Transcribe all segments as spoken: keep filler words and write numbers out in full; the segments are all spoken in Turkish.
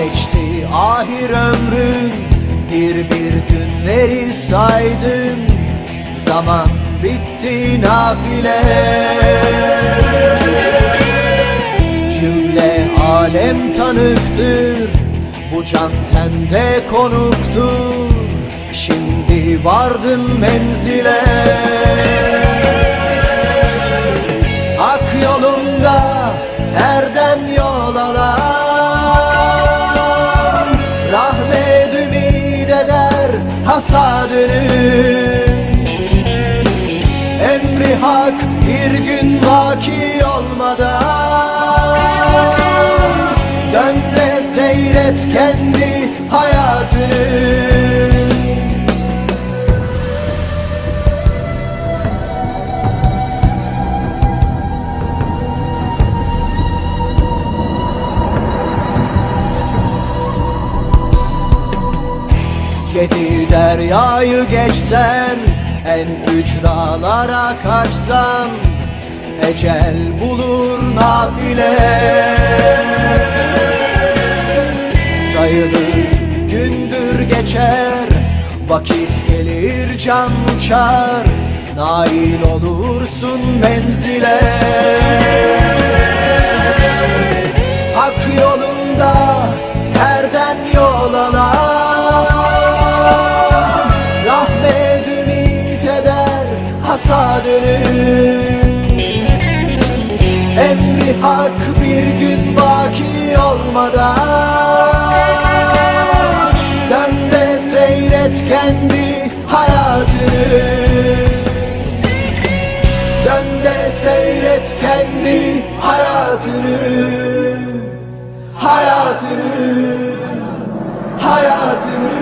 Geçti ahir ömrüm, bir bir günleri saydım. Zaman bitti nafile. Cümle alem tanıktır, bu can tende konuktur. Şimdi vardın menzile. Hak yolunda erdem yol alan, rahmet ümid eder hasadını. Emri hak bir gün vaki olmadan, dön de seyret kendi hayatını. Yedi deryayı geçsen, en ücralara kaçsan, ecel bulur nafile. Sayılı gündür geçer, vakit gelir can uçar, nail olursun menzile. Hak yolunda herden yol alan, rahmet ümit eder hasadını. Emri hak bir gün vaki olmadan, dön de seyret kendi hayatını. Dön de seyret kendi hayatını. Hayatını, hayatını.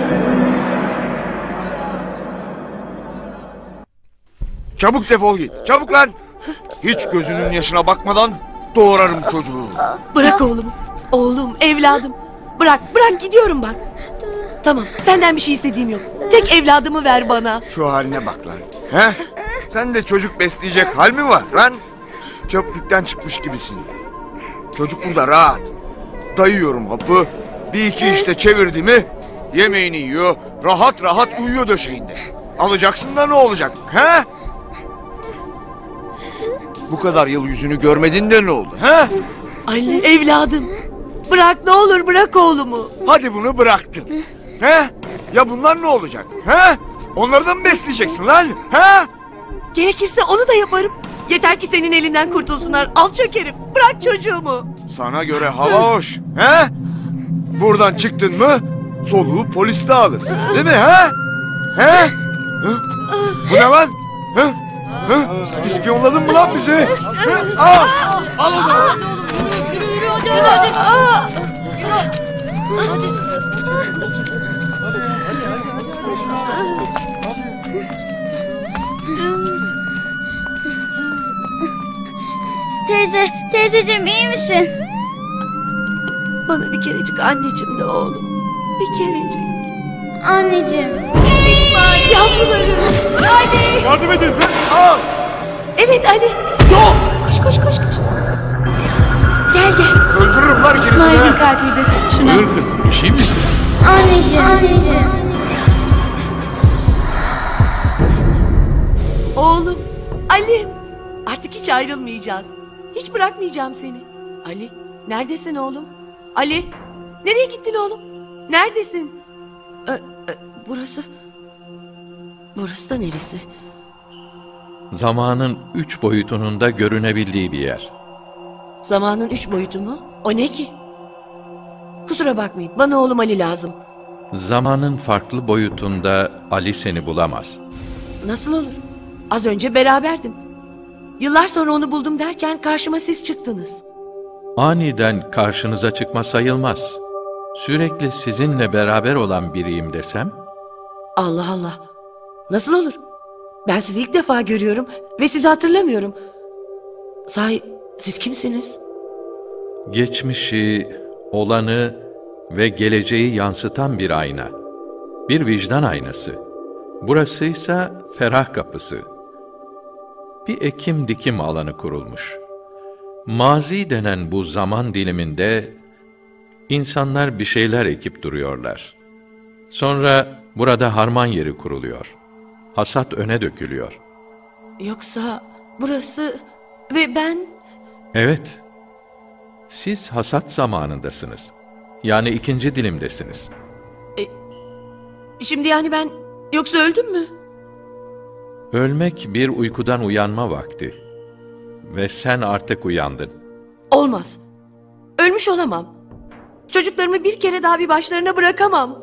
Çabuk defol git, çabuk lan! Hiç gözünün yaşına bakmadan doğrarım çocuğu. Bırak oğlumu, oğlum, evladım. Bırak, bırak gidiyorum bak. Tamam, senden bir şey istediğim yok. Tek evladımı ver bana. Şu haline bak lan, he? Sen de çocuk besleyecek hal mi var lan? Çöplükten çıkmış gibisin. Çocuk burada rahat. Dayıyorum hapı, bir iki işte çevirdi mi yemeğini yiyor, rahat rahat uyuyor döşeğinde. Alacaksın da ne olacak, he? Bu kadar yıl yüzünü görmedin de ne oldu, he? Ali, evladım. Bırak, ne olur bırak oğlumu. Hadi bunu bıraktın, he? Ya bunlar ne olacak, he? Onları da mı besleyeceksin lan, he? Gerekirse onu da yaparım. Yeter ki senin elinden kurtulsunlar. Al çökerim. Bırak çocuğumu. Sana göre hava hoş, he? Buradan çıktın mı soluğu poliste alırsın, değil mi, he? He? Hı? Bu ne lan? Hı? Hı? İspiyonladın mı lan bizi? Hı? Al! Al o zaman! Yürü yürü hadi hadi hadi. Teyze, teyzeciğim iyi misin? Bana bir kerecik anneciğim de oğlum. Bir kerecik. Anneciğim. Yavrularım. Hadi. Yardım edin! Al! Evet Ali. Yok. Koş koş koş koş. Gel gel. Öldürürüm lan gerisini! İsmail'in katili de siz şuna. Buyur kızım, bir şey mi istedin? Anneciğim, anneciğim. Oğlum. Ali. Artık hiç ayrılmayacağız. Hiç bırakmayacağım seni. Ali. Neredesin oğlum? Ali. Nereye gittin oğlum? Neredesin? Ee, e, burası. Burası da neresi? Zamanın üç boyutunun da görünebildiği bir yer. Zamanın üç boyutu mu? O ne ki? Kusura bakmayın. Bana oğlum Ali lazım. Zamanın farklı boyutunda Ali seni bulamaz. Nasıl olur? Az önce beraberdim. Yıllar sonra onu buldum derken karşıma siz çıktınız. Aniden karşınıza çıkma sayılmaz. Sürekli sizinle beraber olan biriyim desem? Allah Allah. Nasıl olur? Ben sizi ilk defa görüyorum ve sizi hatırlamıyorum. Sahi siz kimsiniz? Geçmişi, olanı ve geleceği yansıtan bir ayna. Bir vicdan aynası. Burasıysa ferah kapısı. Bir ekim dikim alanı kurulmuş. Mazi denen bu zaman diliminde İnsanlar bir şeyler ekip duruyorlar. Sonra burada harman yeri kuruluyor. Hasat öne dökülüyor. Yoksa burası ve ben... Evet, siz hasat zamanındasınız. Yani ikinci dilimdesiniz. Şimdi yani ben... Yoksa öldüm mü? Ölmek bir uykudan uyanma vakti. Ve sen artık uyandın. Olmaz. Ölmüş olamam. Çocuklarımı bir kere daha bir başlarına bırakamam.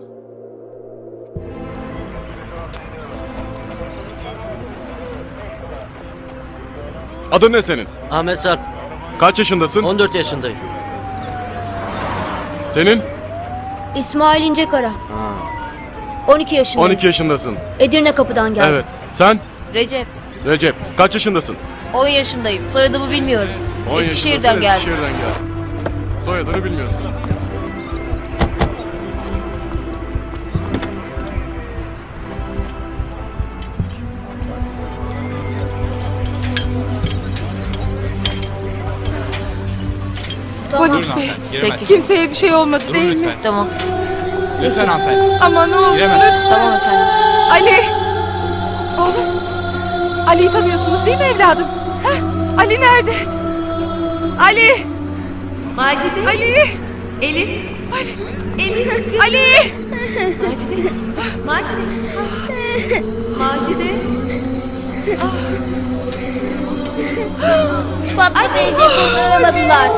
Adın ne senin? Ahmet Sarp, Kaç yaşındasın? on dört yaşındayım. Senin? İsmail İncekara. on iki yaşındayım. on iki yaşındasın. Edirne kapıdan geldim. Evet. Sen? Recep, Recep. Kaç yaşındasın? on yaşındayım. Soyadımı bilmiyorum. on Eskişehir'den yaşındasın, geldim. Eskişehir'den geldim. Soyadını bilmiyorsun. Polis bey, Peki, kimseye bir şey olmadı değil mi? tamam. Lütfen hanımefendi. Ama ne olur Giremez. lütfen. Tamam efendim. Ali! Oğlum, Ali'yi tanıyorsunuz değil mi evladım? Heh, Ali nerede? Ali! Macide. Ali! Elif. Ali! Elif. Ali! Macide. Macide. Macide. Fatma teyze kurtaramadılar.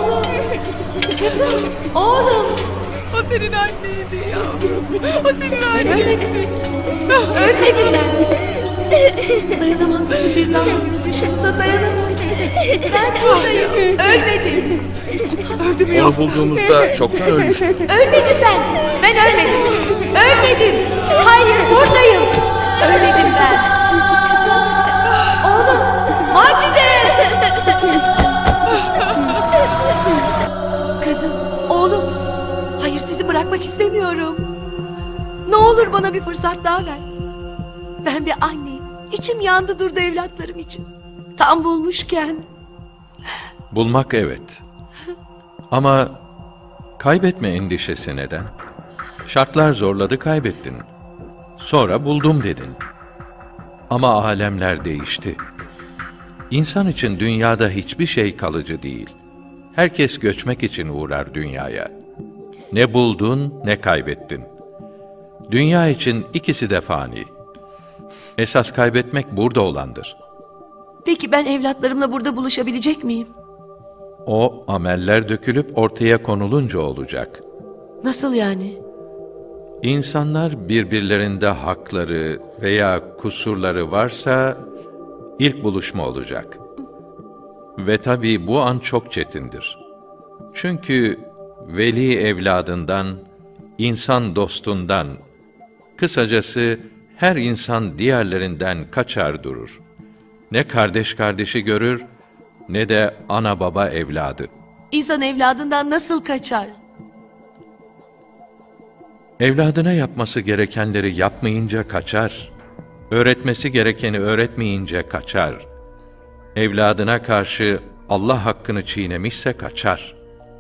Oğlum. O senin anneydi yavrum. O senin anneydi. Ölmediler. Dayanamam sizin bir damla gözyaşınıza dayanamam. Ben buradayım. Ölmedim. Öldü mü yok? bulduğumuzda çoktan ölmüştü. Ölmedim ben. Ben ölmedim. Ölmedim. Hayır buradayım. Ölmedim ben. Kızım. Oğlum. Macide. Kızım. Oğlum. Hayır sizi bırakmak istemiyorum. Ne olur bana bir fırsat daha ver. Ben bir anneyim. İçim yandı durdu evlatlarım için. Tam bulmuşken. Bulmak evet. Ama kaybetme endişesi neden? Şartlar zorladı, kaybettin. Sonra buldum dedin. Ama alemler değişti. İnsan için dünyada hiçbir şey kalıcı değil. Herkes göçmek için uğrar dünyaya. Ne buldun, ne kaybettin. Dünya için ikisi de fani. Esas kaybetmek burada olandır. Peki ben evlatlarımla burada buluşabilecek miyim? O ameller dökülüp ortaya konulunca olacak. Nasıl yani? İnsanlar birbirlerinde hakları veya kusurları varsa ilk buluşma olacak. Ve tabii bu an çok çetindir. Çünkü veli evladından, insan dostundan, kısacası her insan diğerlerinden kaçar durur. Ne kardeş kardeşi görür, ne de ana baba evladı. İnsan evladından nasıl kaçar? Evladına yapması gerekenleri yapmayınca kaçar. Öğretmesi gerekeni öğretmeyince kaçar. Evladına karşı Allah hakkını çiğnemişse kaçar.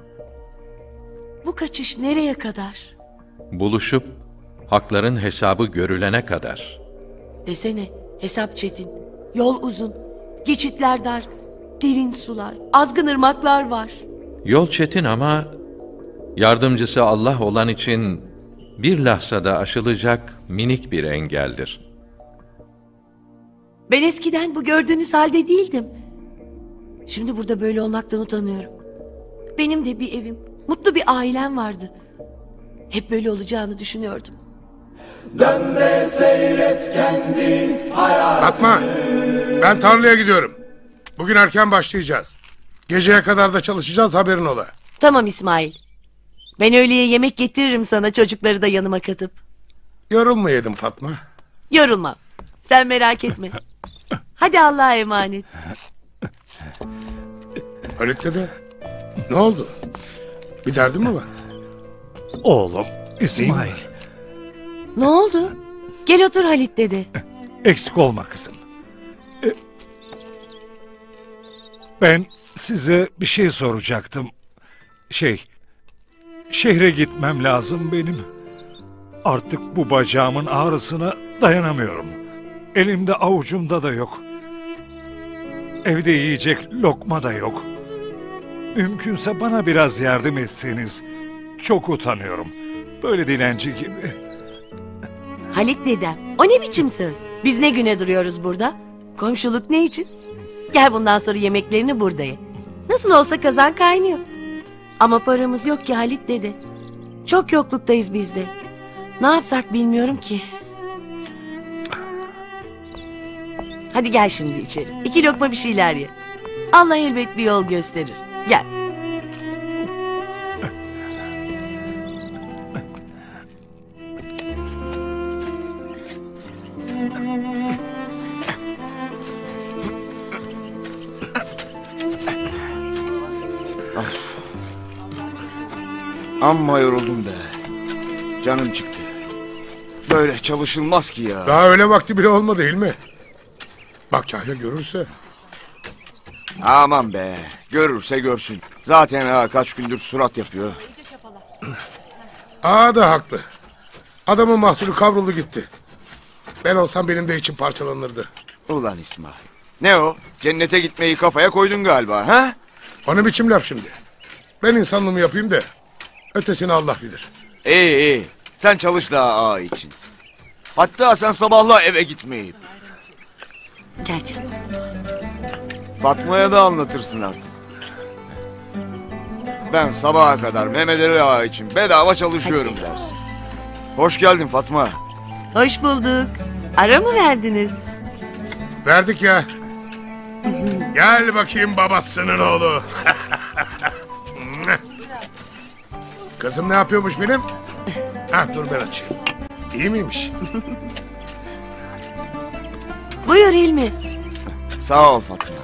Bu kaçış nereye kadar? Buluşup hakların hesabı görülene kadar. Desene, hesap çetin, yol uzun, geçitler dar, derin sular, azgın ırmaklar var. Yol çetin ama yardımcısı Allah olan için bir lahzada aşılacak minik bir engeldir. Ben eskiden bu gördüğünüz halde değildim. Şimdi burada böyle olmaktan utanıyorum. Benim de bir evim, mutlu bir ailem vardı. Hep böyle olacağını düşünüyordum. Dön de seyret kendi hayatını. Fatma, ben tarlaya gidiyorum. Bugün erken başlayacağız. Geceye kadar da çalışacağız, haberin ola. Tamam İsmail. Ben öğleye yemek getiririm sana, çocukları da yanıma katıp. Yorulma yedim Fatma. Yorulmam. Sen merak etme. Hadi Allah'a emanet. Halit dede, ne oldu? Bir derdin mi var? Oğlum İsmail. Ne oldu? Gel otur Halit dede. Eksik olma kızım. E, Ben size bir şey soracaktım. Şey, Şehre gitmem lazım benim. Artık bu bacağımın ağrısına dayanamıyorum. Elimde avucumda da yok. Evde yiyecek lokma da yok. Mümkünse bana biraz yardım etseniz. Çok utanıyorum. Böyle dilenci gibi. Halit dedem, o ne biçim söz? Biz ne güne duruyoruz burada? Komşuluk ne için? Gel bundan sonra yemeklerini burada ye. Nasıl olsa kazan kaynıyor. Ama paramız yok ki Halit dede. Çok yokluktayız biz de. Ne yapsak bilmiyorum ki. Hadi gel şimdi içeri. İki lokma bir şeyler ye. Allah elbet bir yol gösterir. Gel. Amma yoruldum be. Canım çıktı. Böyle çalışılmaz ki ya. Daha öyle vakti bile olmadı değil mi? Bak Yahya görürse. Aman be. Görürse görsün. Zaten ha, kaç gündür surat yapıyor. Ağa da haklı. Adamın mahsulü kavruldu gitti. Ben olsam benim de içim parçalanırdı. Ulan İsmail. Ne o? Cennete gitmeyi kafaya koydun galiba ha? O ne biçim laf şimdi? Ben insanlığımı yapayım da ötesini Allah bilir. İyi iyi. Sen çalış daha ağa için. Hatta sen sabahla eve gitmeyip. Gel canım. Fatma'ya da anlatırsın artık. Ben sabaha kadar Mehmet Ali Ağa için bedava çalışıyorum dersin. Hoş geldin Fatma. Hoş bulduk. Ara mı verdiniz? Verdik ya. Gel bakayım babasının oğlu. Kızım ne yapıyormuş benim? Hah, dur ben açayım. İyi miymiş? Buyur Hilmi. Sağ ol Fatma.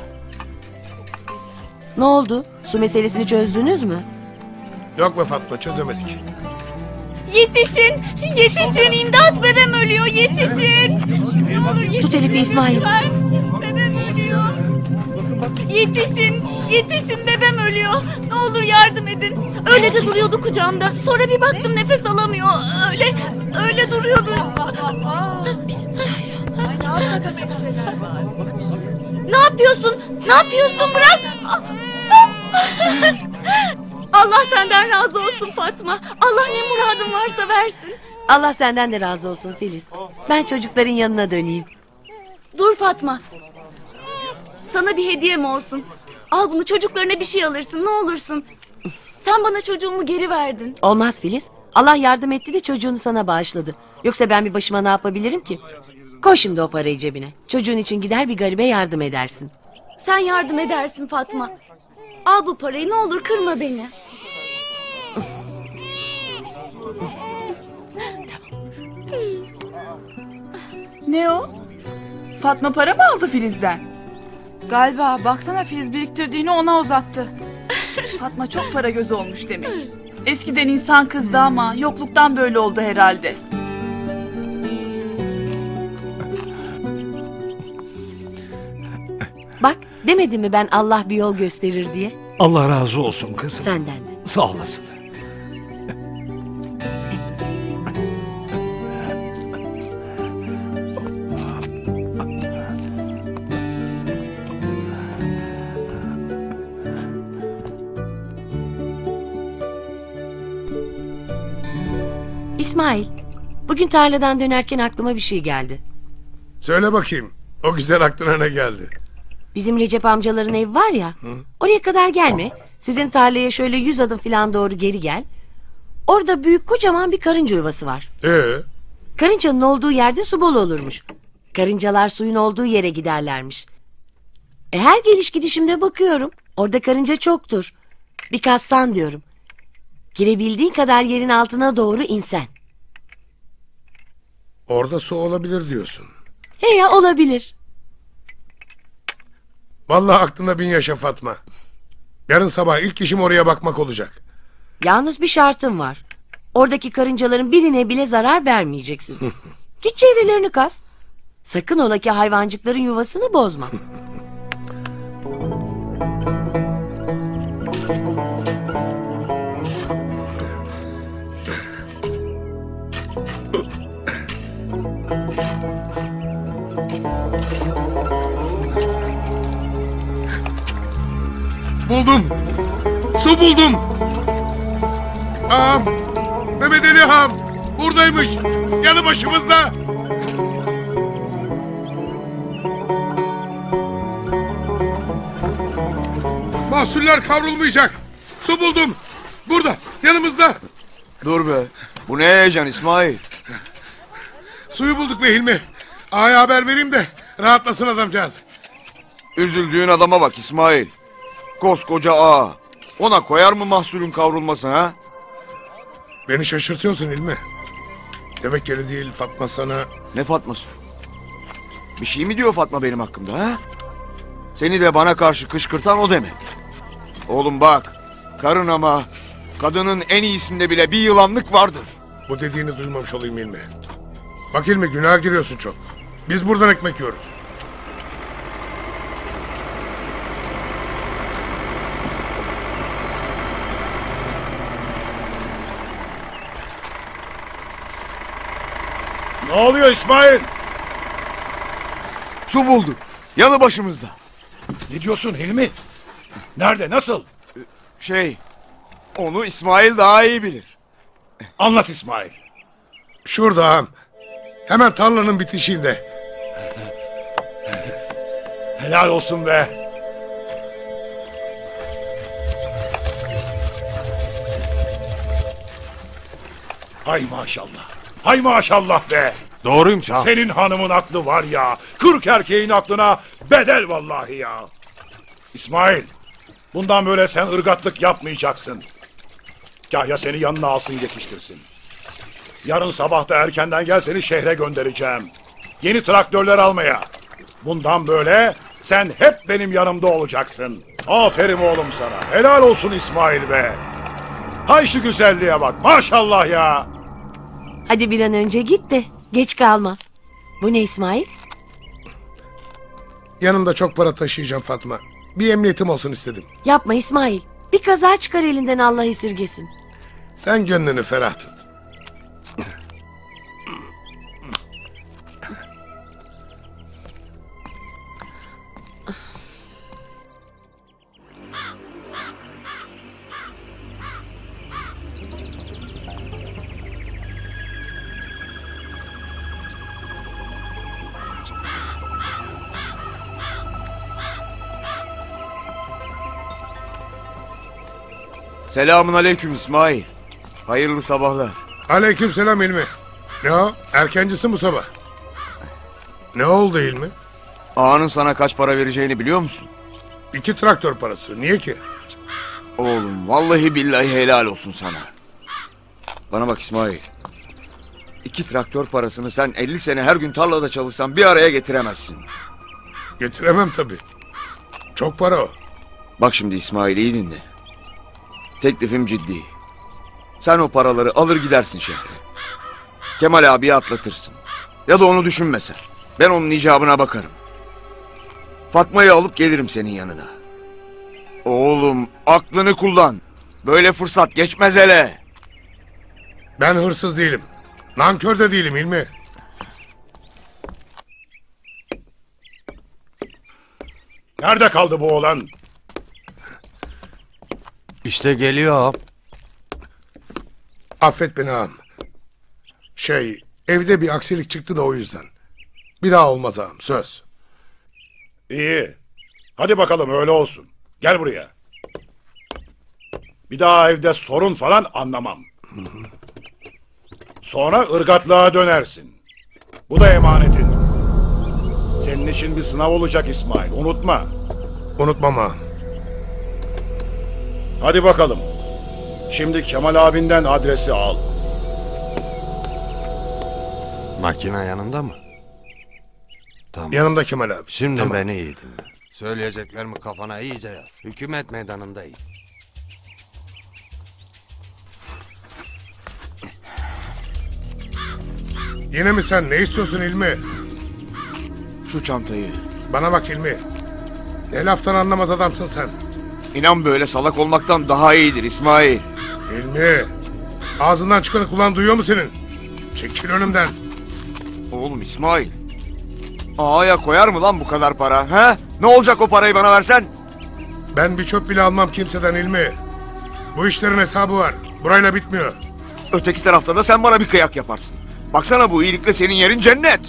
Ne oldu? Su meselesini çözdünüz mü? Yok be Fatma, çözemedik. Yetişin! Yetişin! İmdat, bebem ölüyor! Yetişin! Ne olur yetişin! Tut Elif'i İsmail. Lütfen. Bebem ölüyor! Yetişin! Yetişin! Bebem ölüyor! Ne olur yardım edin! Öylece duruyordu kucağımda. Sonra bir baktım nefes alamıyor. Öyle, öyle duruyordu. Ne yapıyorsun? Ne yapıyorsun? Bırak! Allah senden razı olsun Fatma. Allah ne muradın varsa versin. Allah senden de razı olsun Filiz. Ben çocukların yanına döneyim. Dur Fatma. Sana bir hediyem olsun. Al bunu, çocuklarına bir şey alırsın, ne olursun. Sen bana çocuğumu geri verdin. Olmaz Filiz. Allah yardım etti de çocuğunu sana bağışladı. Yoksa ben bir başıma ne yapabilirim ki? Koy şimdi o parayı cebine. Çocuğun için gider bir garibe yardım edersin. Sen yardım edersin Fatma. Al bu parayı, ne olur kırma beni. Ne o? Fatma para mı aldı Filiz'den? Galiba, baksana Filiz biriktirdiğini ona uzattı. Fatma çok para gözü olmuş demek. Eskiden insan kızdı ama yokluktan böyle oldu herhalde. Bak, demedim mi ben Allah bir yol gösterir diye? Allah razı olsun kızım. Senden de. Sağ olasın. İsmail, bugün tarladan dönerken aklıma bir şey geldi. Söyle bakayım, o güzel aklına ne geldi? Bizim Recep amcaların evi var ya, Hı? oraya kadar gelme. Sizin tarlaya şöyle yüz adım falan doğru geri gel. Orada büyük kocaman bir karınca yuvası var. Ee? Karıncanın olduğu yerde su bol olurmuş. Karıncalar suyun olduğu yere giderlermiş. E her geliş gidişimde bakıyorum. Orada karınca çoktur. Bir kassan diyorum. Girebildiğin kadar yerin altına doğru insen. Orada su olabilir diyorsun. He ya, olabilir. Vallahi aklında bin yaşa Fatma. Yarın sabah ilk işim oraya bakmak olacak. Yalnız bir şartım var. Oradaki karıncaların birine bile zarar vermeyeceksin. Git çevrelerini kaz. Sakın ola ki hayvancıkların yuvasını bozma. buldum. Su buldum. Ağam. Mehmet Ali ağam. Buradaymış. Yanı başımızda. Mahsuller kavrulmayacak. Su buldum. Burada. Yanımızda. Dur be. Bu ne heyecan İsmail? Suyu bulduk be Hilmi. Ağaya haber vereyim de rahatlasın adamcağız. Üzüldüğün adama bak İsmail. Koskoca ağa. Ona koyar mı mahsulün kavrulması ha? Beni şaşırtıyorsun Hilmi. Tevekkeli değil Fatma sana. Ne Fatması? Bir şey mi diyor Fatma benim hakkımda ha? Seni de bana karşı kışkırtan o demek. Oğlum bak. Karın ama kadının en iyisinde bile bir yılanlık vardır. Bu dediğini duymamış olayım Hilmi. Bak Hilmi günaha giriyorsun çok. Biz buradan ekmek yiyoruz. Ne oluyor İsmail? Su bulduk. Yanı başımızda. Ne diyorsun Hilmi? Nerede, nasıl? Şey, onu İsmail daha iyi bilir. Anlat İsmail. Şurada ağam. Hemen tarlanın bitişiğinde. Helal olsun be. Hay maşallah. Hay maşallah be. Doğruymuş ha. Senin hanımın aklı var ya. Kırk erkeğin aklına bedel vallahi ya. İsmail. Bundan böyle sen ırgatlık yapmayacaksın. Kahya seni yanına alsın yetiştirsin. Yarın sabah da erkenden gel seni şehre göndereceğim. Yeni traktörler almaya. Bundan böyle sen hep benim yanımda olacaksın. Aferin oğlum sana. Helal olsun İsmail be. Hay şu güzelliğe bak. Maşallah ya. Hadi bir an önce git de geç kalma. Bu ne İsmail? Yanımda çok para taşıyacağım Fatma. Bir emniyetim olsun istedim. Yapma İsmail. Bir kaza çıkar elinden Allah esirgesin. Sen gönlünü ferah tut. Selamun aleyküm İsmail. Hayırlı sabahlar. Aleyküm selam Hilmi. Ne o? Erkencisin bu sabah. Ne oldu Hilmi? Ağanın sana kaç para vereceğini biliyor musun? İki traktör parası. Niye ki? Oğlum vallahi billahi helal olsun sana. Bana bak İsmail. İki traktör parasını sen elli sene her gün tarlada çalışsan bir araya getiremezsin. Getiremem tabii. Çok para o. Bak şimdi İsmail iyi dinle. Teklifim ciddi. Sen o paraları alır gidersin şehre. Kemal abiye atlatırsın. Ya da onu düşünmesen. Ben onun icabına bakarım. Fatma'yı alıp gelirim senin yanına. Oğlum aklını kullan. Böyle fırsat geçmez hele. Ben hırsız değilim. Nankör de değilim Hilmi. Nerede kaldı bu oğlan? İşte geliyor ağam. Affet beni ağam. Şey, evde bir aksilik çıktı da o yüzden. Bir daha olmaz ağam, söz. İyi. Hadi bakalım öyle olsun. Gel buraya. Bir daha evde sorun falan anlamam. Sonra ırgatlığa dönersin. Bu da emanetin. Senin için bir sınav olacak İsmail, unutma. Unutmam ağam. Hadi bakalım. Şimdi Kemal abinden adresi al. Makine yanında mı? Tamam. Yanımda Kemal abi. Şimdi Tamam. beni iyi dinle. Söyleyeceklerimi kafana iyice yaz. Hükümet meydanındayım. Yine mi sen? Ne istiyorsun Hilmi? Şu çantayı. Bana bak Hilmi. Ne laftan anlamaz adamsın sen. İnan böyle salak olmaktan daha iyidir İsmail. Hilmi. Ağzından çıkanı kulağın duyuyor mu senin? Çekil önümden. Oğlum İsmail. Ağaya koyar mı lan bu kadar para? He? Ne olacak o parayı bana versen? Ben bir çöp bile almam kimseden Hilmi. Bu işlerin hesabı var. Burayla bitmiyor. Öteki tarafta da sen bana bir kıyak yaparsın. Baksana bu iyilikle senin yerin cennet.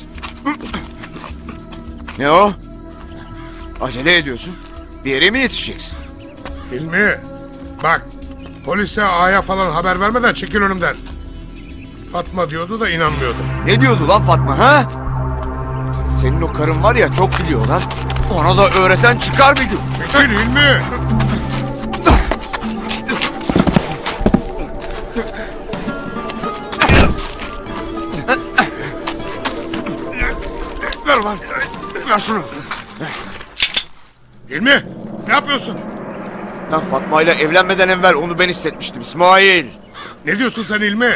Ne o? Acele ediyorsun. Bir yere mi yetişeceksin? Hilmi, bak polise, ağaya falan haber vermeden çekil önümden. Fatma diyordu da inanmıyordum. Ne diyordu lan Fatma ha? Senin o karın var ya çok biliyor lan. Ona da öğreten çıkar bir gün. Çekil Hilmi. Ver lan. Ver şunu. Hilmi, ne yapıyorsun? Lan Fatma ile evlenmeden evvel onu ben istetmiştim İsmail. Ne diyorsun sen Hilmi?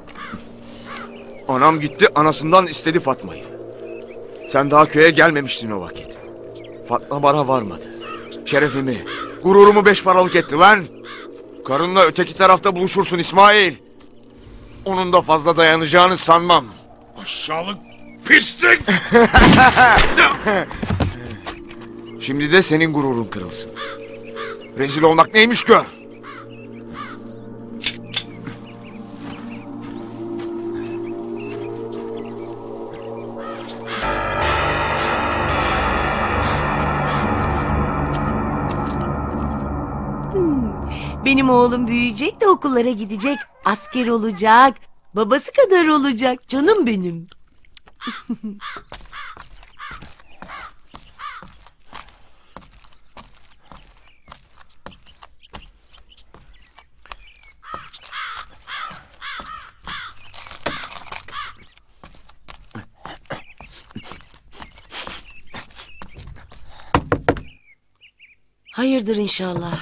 Anam gitti anasından istedi Fatma'yı. Sen daha köye gelmemiştin o vakit. Fatma bana varmadı. Şerefimi, gururumu beş paralık etti lan. Karınla öteki tarafta buluşursun İsmail. Onun da fazla dayanacağını sanmam. Aşağılık pislik! Şimdi de senin gururun kırılsın. Rezil olmak neymiş gör. Benim oğlum büyüyecek de okullara gidecek. Asker olacak. Babası kadar olacak. Canım benim. Hayırdır inşallah.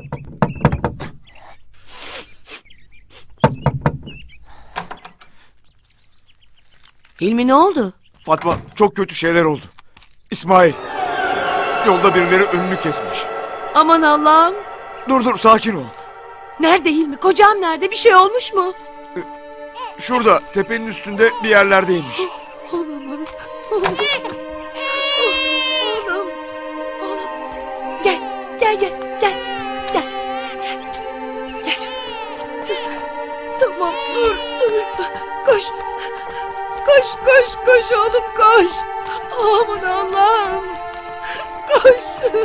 Hilmi ne oldu? Fatma çok kötü şeyler oldu. İsmail. Yolda birileri önünü kesmiş. Aman Allah'ım. Dur dur sakin ol. Nerede Hilmi? Kocam nerede? Bir şey olmuş mu? Şurada tepenin üstünde bir yerlerdeymiş. Olamaz. Olamaz. Oğlum. Oğlum. Gel. Gel gel. Gel. Gel. Gel. Gel canım. Tamam dur dur. Koş. Koş koş koş oğlum koş. Aman Allah'ım. Koş.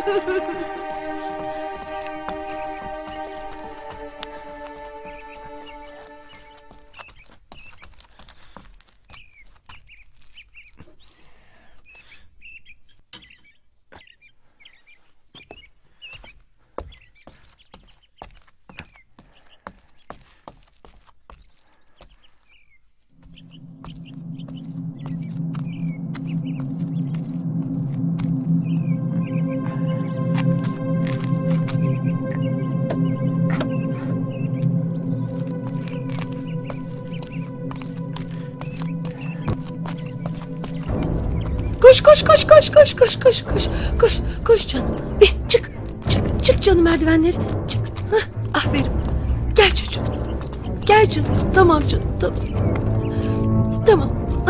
Koş koş koş koş koş koş koş koş koş koş canım. Bir çık çık çık canım merdivenleri çık. Hah, aferin. Gel çocuğum. Gel canım. Tamam canım tamam. Tamam.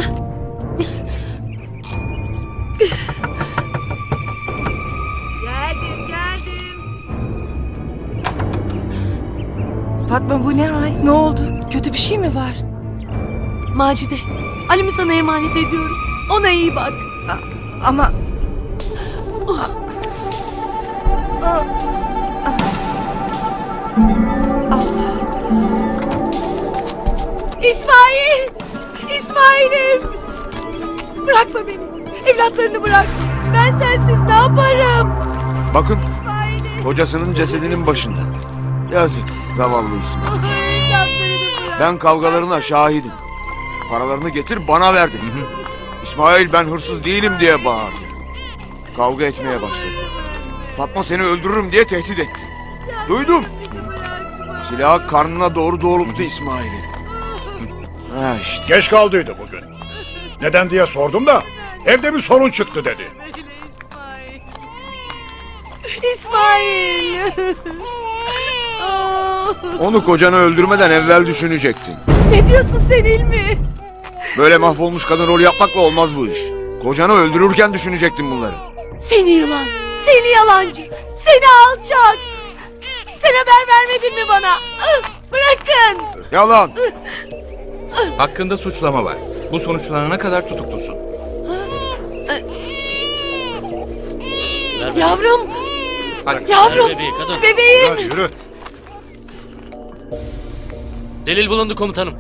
Geldim geldim. Fatma bu ne hal? Ne oldu? Kötü bir şey mi var? Macide, Halim'i sana emanet ediyorum. Ona iyi bak. A- ama... Oh. Ah. Ah. İsmail! İsmail'im! Bırakma beni. Evlatlarını bırak. Ben sensiz ne yaparım? Bakın kocasının cesedinin başında. Yazık zavallı İsmail. Ben kavgalarına şahidim. Paralarını getir bana verdi. İsmail ben hırsız değilim diye bağırdı. Kavga etmeye başladı. Fatma seni öldürürüm diye tehdit etti. Duydum. Silahı karnına doğru doğrulttu İsmail'i. Ha işte. Geç kaldıydı bugün. Neden diye sordum da evde bir sorun çıktı dedi. İsmail! Onu kocanı öldürmeden evvel düşünecektin. Ne diyorsun sen Hilmi? Böyle mahvolmuş kadın rolü yapmakla olmaz bu iş. Kocanı öldürürken düşünecektin bunları. Seni yılan! Seni yalancı, seni alçak. Sen haber vermedin mi bana? Bırakın. Yalan. Hakkında suçlama var. Bu sonuçlanana kadar tutuklusun. Yavrum. Hadi. Yavrum. Ver bebeği, kadın. Bebeğim. Hadi yürü. Delil bulundu komutanım.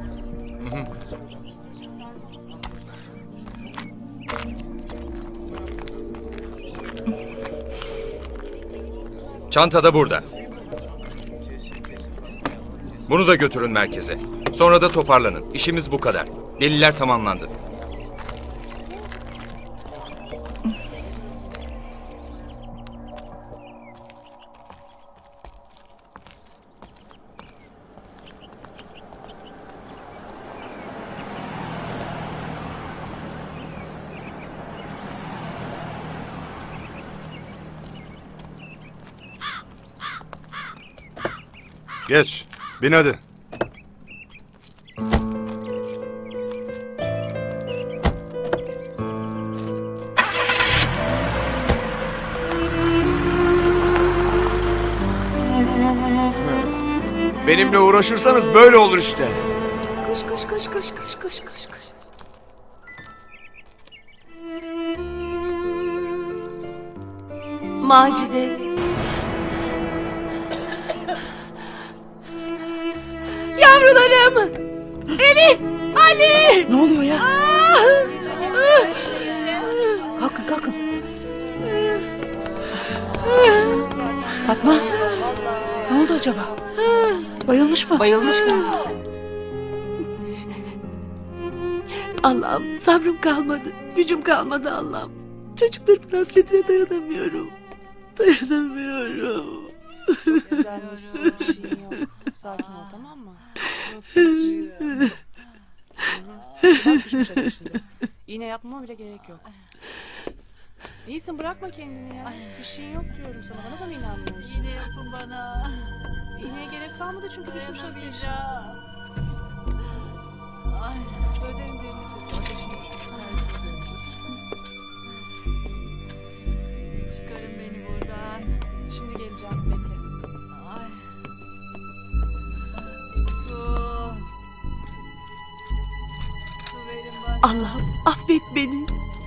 Çanta da burada. Bunu da götürün merkeze. Sonra da toparlanın. İşimiz bu kadar. Deliller tamamlandı. Geç. Bin hadi. Benimle uğraşırsanız böyle olur işte. Koş koş koş koş koş koş koş koş. Macide. Yavrularım. Elif, Ali. Ne oluyor ya? Kalkın kalkın. Fatma. Ne oldu acaba? Bayılmış mı? Bayılmış galiba. Allah'ım sabrım kalmadı. Gücüm kalmadı Allah'ım. Çocuklarımın hasretine dayanamıyorum. Dayanamıyorum. Çok güzelmişsin, bir şeyin yok. Sakin ol, tamam mı? Yok, bir şey yok. Bak düşmüş ateşinde. İğne yapmama bile gerek yok. İyisin, bırakma kendini ya. Bir şeyin yok diyorum sana, bana da mı inanmıyorsun? İğne yapın bana. İğneye gerek kalmadı çünkü düşmüş ateş. Ay. Böyle derin derin nefes al, ateşin düşmüş. Çıkarın beni buradan. Şimdi geleceğim, bekle. Ay. Su. Su verin bana. Allah'ım affet beni.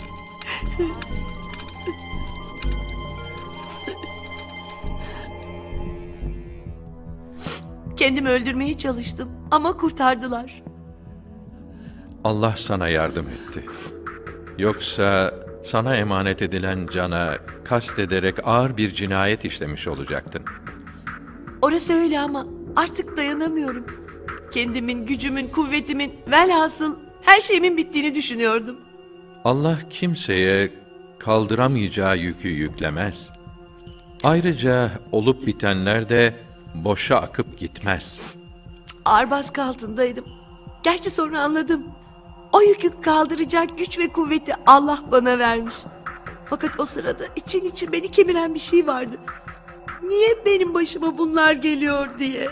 Kendimi öldürmeye çalıştım ama kurtardılar. Allah sana yardım etti. Yoksa sana emanet edilen cana kastederek ağır bir cinayet işlemiş olacaktın. Orası öyle ama artık dayanamıyorum. Kendimin, gücümün, kuvvetimin, velhasıl her şeyimin bittiğini düşünüyordum. Allah kimseye kaldıramayacağı yükü yüklemez. Ayrıca olup bitenler de boşa akıp gitmez. Ağır baskı altındaydım. Gerçi sonra anladım. O yükü kaldıracak güç ve kuvveti Allah bana vermiş. Fakat o sırada için için beni kemiren bir şey vardı. Niye benim başıma bunlar geliyor diye.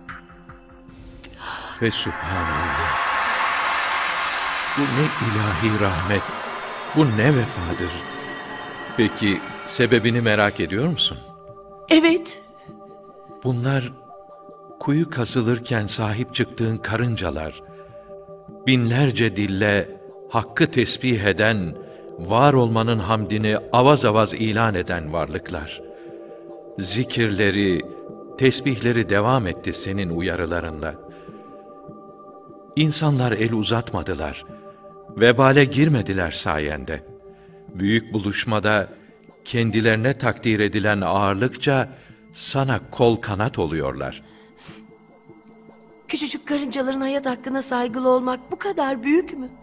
Ve Sübhanallah. Bu ne ilahi rahmet, bu ne vefadır. Peki sebebini merak ediyor musun? Evet. Bunlar kuyu kazılırken sahip çıktığın karıncalar, binlerce dille hakkı tesbih eden, var olmanın hamdini avaz avaz ilan eden varlıklar. Zikirleri, tesbihleri devam etti senin uyarılarında. İnsanlar el uzatmadılar, vebale girmediler sayende. Büyük buluşmada kendilerine takdir edilen ağırlıkça sana kol kanat oluyorlar. Küçücük karıncaların hayat hakkına saygılı olmak bu kadar büyük mü?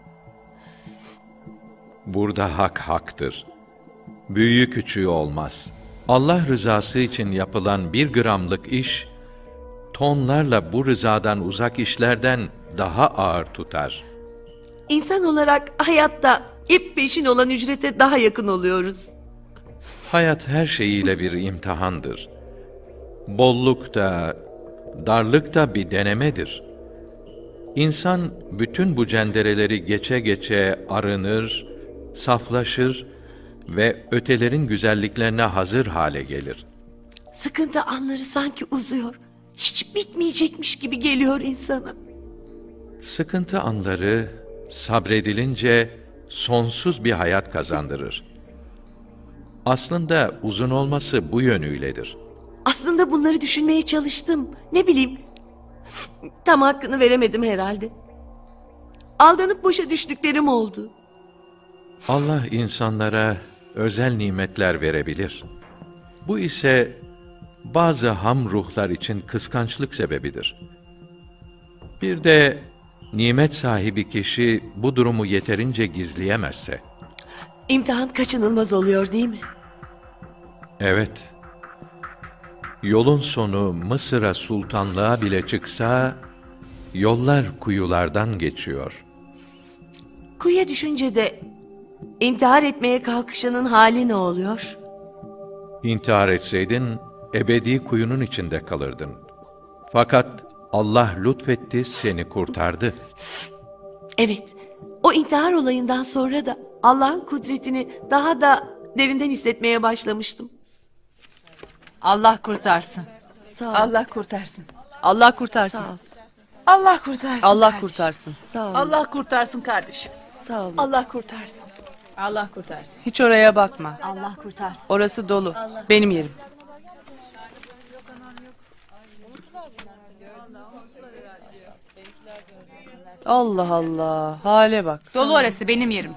Burada hak haktır. Büyüğü küçüğü olmaz. Allah rızası için yapılan bir gramlık iş, tonlarla bu rızadan uzak işlerden daha ağır tutar. İnsan olarak hayatta ip peşin olan ücrete daha yakın oluyoruz. Hayat her şeyiyle bir imtihandır. Bolluk da, darlık da bir denemedir. İnsan bütün bu cendereleri geçe geçe arınır, saflaşır, ve ötelerin güzelliklerine hazır hale gelir. Sıkıntı anları sanki uzuyor. Hiç bitmeyecekmiş gibi geliyor insana. Sıkıntı anları sabredilince sonsuz bir hayat kazandırır. Aslında uzun olması bu yönüyledir. Aslında bunları düşünmeye çalıştım. Ne bileyim. Tam hakkını veremedim herhalde. Aldanıp boşa düştüklerim oldu. Allah insanlara özel nimetler verebilir. Bu ise bazı ham ruhlar için kıskançlık sebebidir. Bir de nimet sahibi kişi bu durumu yeterince gizleyemezse. İmtihan kaçınılmaz oluyor değil mi? Evet. Yolun sonu Mısır'a sultanlığa bile çıksa, yollar kuyulardan geçiyor. Kuyuya düşünce de intihar etmeye kalkışanın hali ne oluyor? İntihar etseydin, ebedi kuyunun içinde kalırdın. Fakat Allah lütfetti, seni kurtardı. Evet, o intihar olayından sonra da Allah'ın kudretini daha da derinden hissetmeye başlamıştım. Allah kurtarsın. Sağ ol. Allah kurtarsın. Allah kurtarsın. Sağ ol. Allah kurtarsın. Allah kardeşim. kurtarsın. Sağ ol. Allah kurtarsın kardeşim. Sağ ol. Allah kurtarsın. Allah kurtarsın. Hiç oraya bakma. Allah kurtarsın. Orası dolu. Benim yerim. Allah Allah. Hale bak. Dolu orası benim yerim.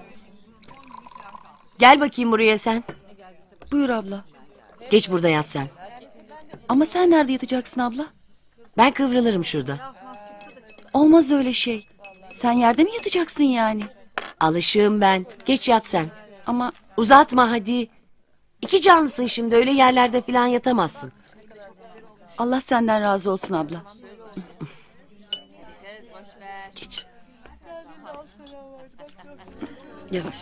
Gel bakayım buraya sen. Buyur abla. Geç burada yat sen. Ama sen nerede yatacaksın abla? Ben kıvrılırım şurada. Olmaz öyle şey. Sen yerde mi yatacaksın yani? Alışığım ben. Geç yat sen. Ama uzatma hadi. İki canlısın şimdi, öyle yerlerde falan yatamazsın. Allah senden razı olsun abla. Geç. Yavaş.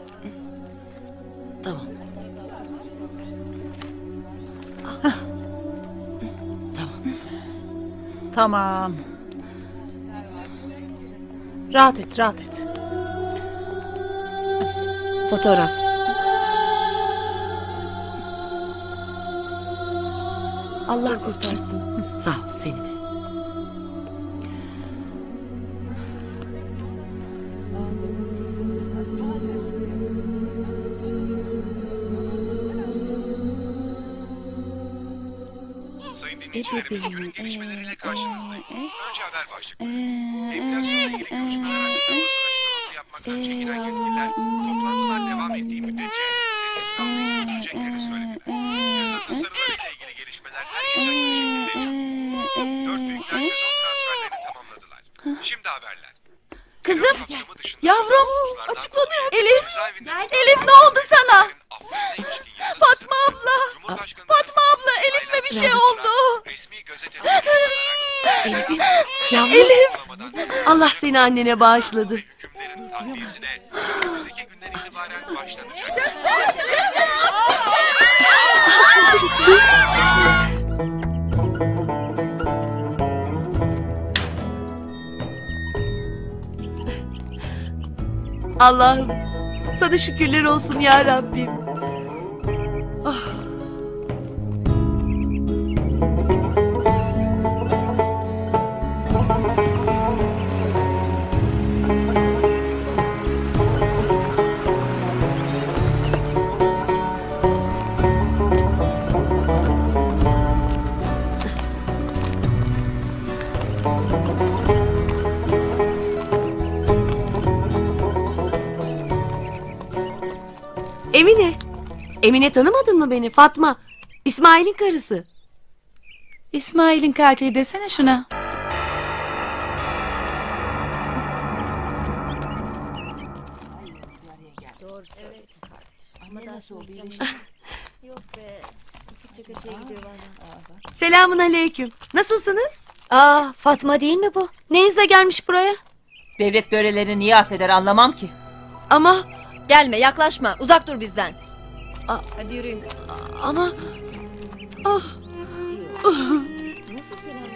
Tamam. Tamam. Tamam. Rahat et, rahat et. Fotoğraf. Allah kurtarsın. Sağ ol, seni de. Sayın dinleyicilerimiz günün gelişmeleriyle karşınızdayız. Önce haber başlıkları. Enflasyonla ilgili görüşmeler hakkında basın açıklaması yapmaktan çekinen yetkililer toplantılar devam ettiği müddetçe sessiz kalmayı sürdüreceklerini söylediler. Yasa tasarılarıyla ilgili gelişmeler her geçen gün şekilleniyor. Dört büyükler sezon transferlerini tamamladılar. Şimdi haberler. Kızım, yavrum, açıklanıyor. Elif, Elif ne oldu sana? Fatma abla, Fatma abla, Elif'e bir şey oldu. Elif, Elif. Allah seni annene bağışladı. Hükümlerin tahliyesine önümüzdeki günden itibaren başlanacak. Allah'ım, sana şükürler olsun ya Rabbim. Ah. Emine. Emine, tanımadın mı beni? Fatma. İsmail'in karısı. İsmail'in katili desene şuna. Selamun aleyküm. Nasılsınız? Aa, Fatma değil mi bu? Ne yüzle gelmiş buraya? Devlet börelerini niye affeder anlamam ki. Ama... Gelme, yaklaşma, uzak dur bizden. A Hadi yürüyün. Ama... Ah. Nasıl selam?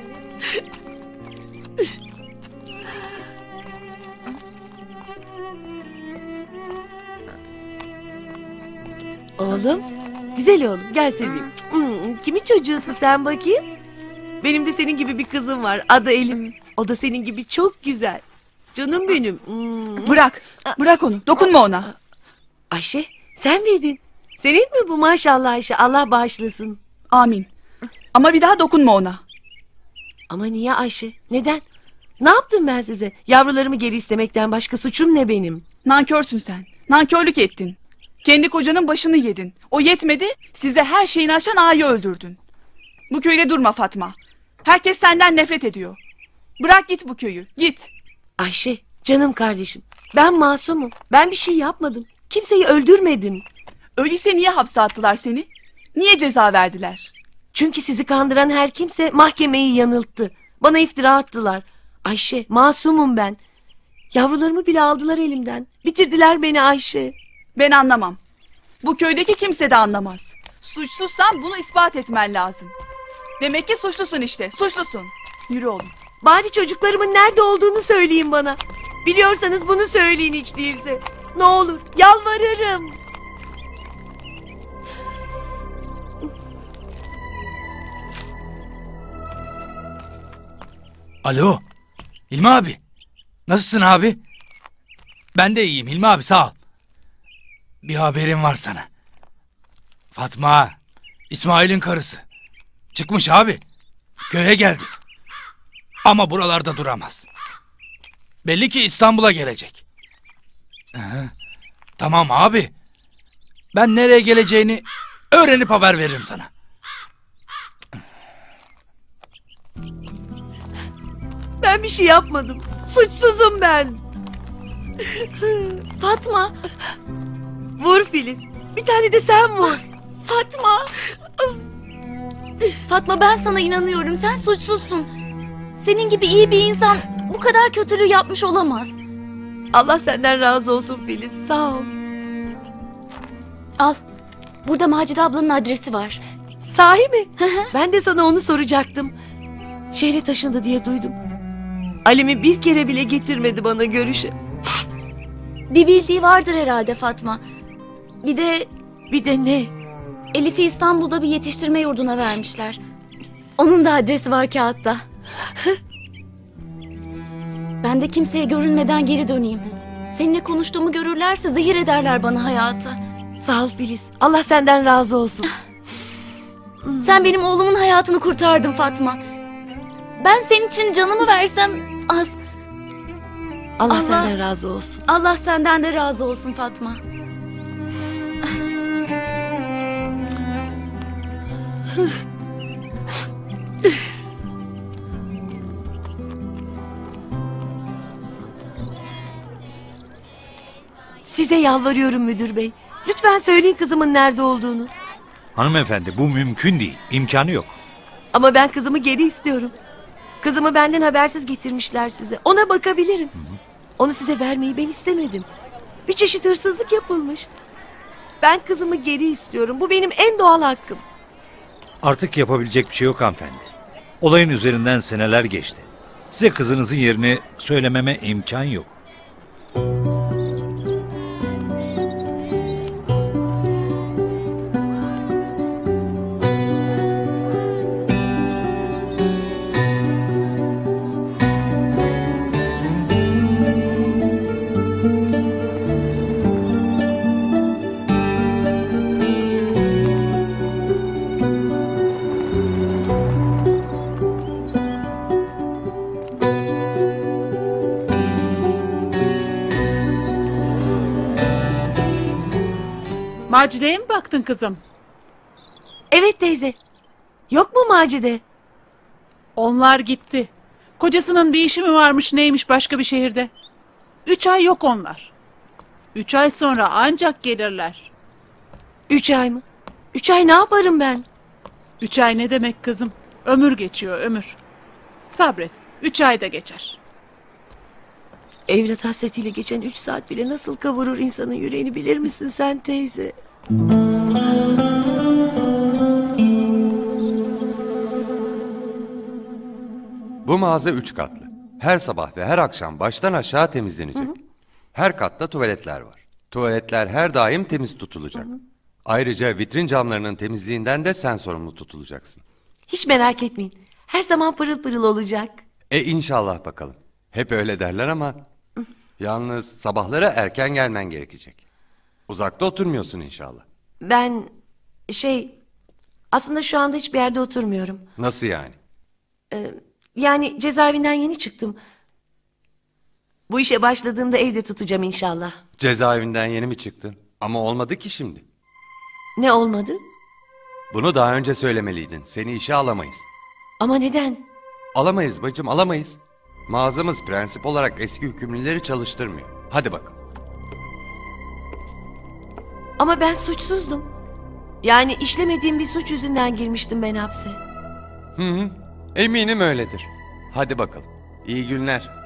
Oğlum, güzel oğlum, gel seveyim. Hmm, kimin çocuğusun sen bakayım? Benim de senin gibi bir kızım var, adı Elif. O da senin gibi çok güzel. Canım benim. Hmm. Bırak, bırak onu, dokunma ona. Ayşe, sen miydin? Senin mi bu maşallah Ayşe, Allah bağışlasın. Amin. Ama bir daha dokunma ona. Ama niye Ayşe, neden? Ne yaptım ben size? Yavrularımı geri istemekten başka suçum ne benim? Nankörsün sen, nankörlük ettin. Kendi kocanın başını yedin. O yetmedi, size her şeyini aşan ağayı öldürdün. Bu köyde durma Fatma. Herkes senden nefret ediyor. Bırak git bu köyü, git. Ayşe, canım kardeşim. Ben masumum. Ben bir şey yapmadım. Kimseyi öldürmedim. Öyleyse niye hapse attılar seni? Niye ceza verdiler? Çünkü sizi kandıran her kimse mahkemeyi yanılttı. Bana iftira attılar. Ayşe, masumum ben. Yavrularımı bile aldılar elimden. Bitirdiler beni Ayşe. Ben anlamam. Bu köydeki kimse de anlamaz. Suçsuzsan bunu ispat etmen lazım. Demek ki suçlusun işte, suçlusun. Yürü oğlum. Bari çocuklarımın nerede olduğunu söyleyin bana. Biliyorsanız bunu söyleyin hiç değilse. Ne olur, yalvarırım. Alo, Hilmi abi. Nasılsın abi? Ben de iyiyim Hilmi abi, sağ ol. Bir haberim var sana. Fatma, İsmail'in karısı. Çıkmış abi. Köye geldi. Ama buralarda duramaz. Belli ki İstanbul'a gelecek. Ee, tamam abi. Ben nereye geleceğini öğrenip haber veririm sana. Ben bir şey yapmadım. Suçsuzum ben. Fatma. Vur Filiz. Bir tane de sen vur. Fatma. Fatma, ben sana inanıyorum. Sen suçsuzsun. Senin gibi iyi bir insan bu kadar kötülüğü yapmış olamaz. Allah senden razı olsun Filiz. Sağ ol. Al. Burada Macide ablanın adresi var. Sahi mi? Ben de sana onu soracaktım. Şehre taşındı diye duydum. Alim'i bir kere bile getirmedi bana görüşe. Bir bildiği vardır herhalde Fatma. Bir de... Bir de ne? Elif'i İstanbul'da bir yetiştirme yurduna vermişler. Onun da adresi var kağıtta. Ben de kimseye görünmeden geri döneyim. Seninle konuştuğumu görürlerse zehir ederler bana hayatı. Sağ ol Filiz. Allah senden razı olsun. Sen benim oğlumun hayatını kurtardın Fatma. Ben senin için canımı versem az. Allah, Allah senden razı olsun. Allah senden de razı olsun Fatma. Size yalvarıyorum müdür bey. Lütfen söyleyin kızımın nerede olduğunu. Hanımefendi, bu mümkün değil. İmkanı yok. Ama ben kızımı geri istiyorum. Kızımı benden habersiz getirmişler size. Ona bakabilirim. Hı hı. Onu size vermeyi ben istemedim. Bir çeşit hırsızlık yapılmış. Ben kızımı geri istiyorum. Bu benim en doğal hakkım. Artık yapabilecek bir şey yok hanımefendi. Olayın üzerinden seneler geçti. Size kızınızın yerini söylememe imkan yok. Macide'ye mi baktın kızım? Evet teyze. Yok mu Macide? Onlar gitti. Kocasının bir işi mi varmış neymiş başka bir şehirde. Üç ay yok onlar. Üç ay sonra ancak gelirler. Üç ay mı? Üç ay ne yaparım ben? Üç ay ne demek kızım? Ömür geçiyor ömür. Sabret. Üç ayda geçer. Evlat hasretiyle geçen üç saat bile nasıl kavurur insanın yüreğini bilir misin sen teyze? Bu mağaza üç katlı. Her sabah ve her akşam baştan aşağı temizlenecek. Hı hı. Her katta tuvaletler var. Tuvaletler her daim temiz tutulacak. Hı hı. Ayrıca vitrin camlarının temizliğinden de sen sorumlu tutulacaksın. Hiç merak etmeyin. Her zaman pırıl pırıl olacak. E inşallah bakalım. Hep öyle derler ama... Yalnız sabahları erken gelmen gerekecek. Uzakta oturmuyorsun inşallah. Ben şey... Aslında şu anda hiçbir yerde oturmuyorum. Nasıl yani? Ee, yani cezaevinden yeni çıktım. Bu işe başladığımda evde tutacağım inşallah. Cezaevinden yeni mi çıktın? Ama olmadı ki şimdi. Ne olmadı? Bunu daha önce söylemeliydin. Seni işe alamayız. Ama neden? Alamayız bacım, alamayız. Mağazamız prensip olarak eski hükümlüleri çalıştırmıyor. Hadi bakalım. Ama ben suçsuzdum. Yani işlemediğim bir suç yüzünden girmiştim ben hapse. Hı hı. Eminim öyledir. Hadi bakalım. İyi günler.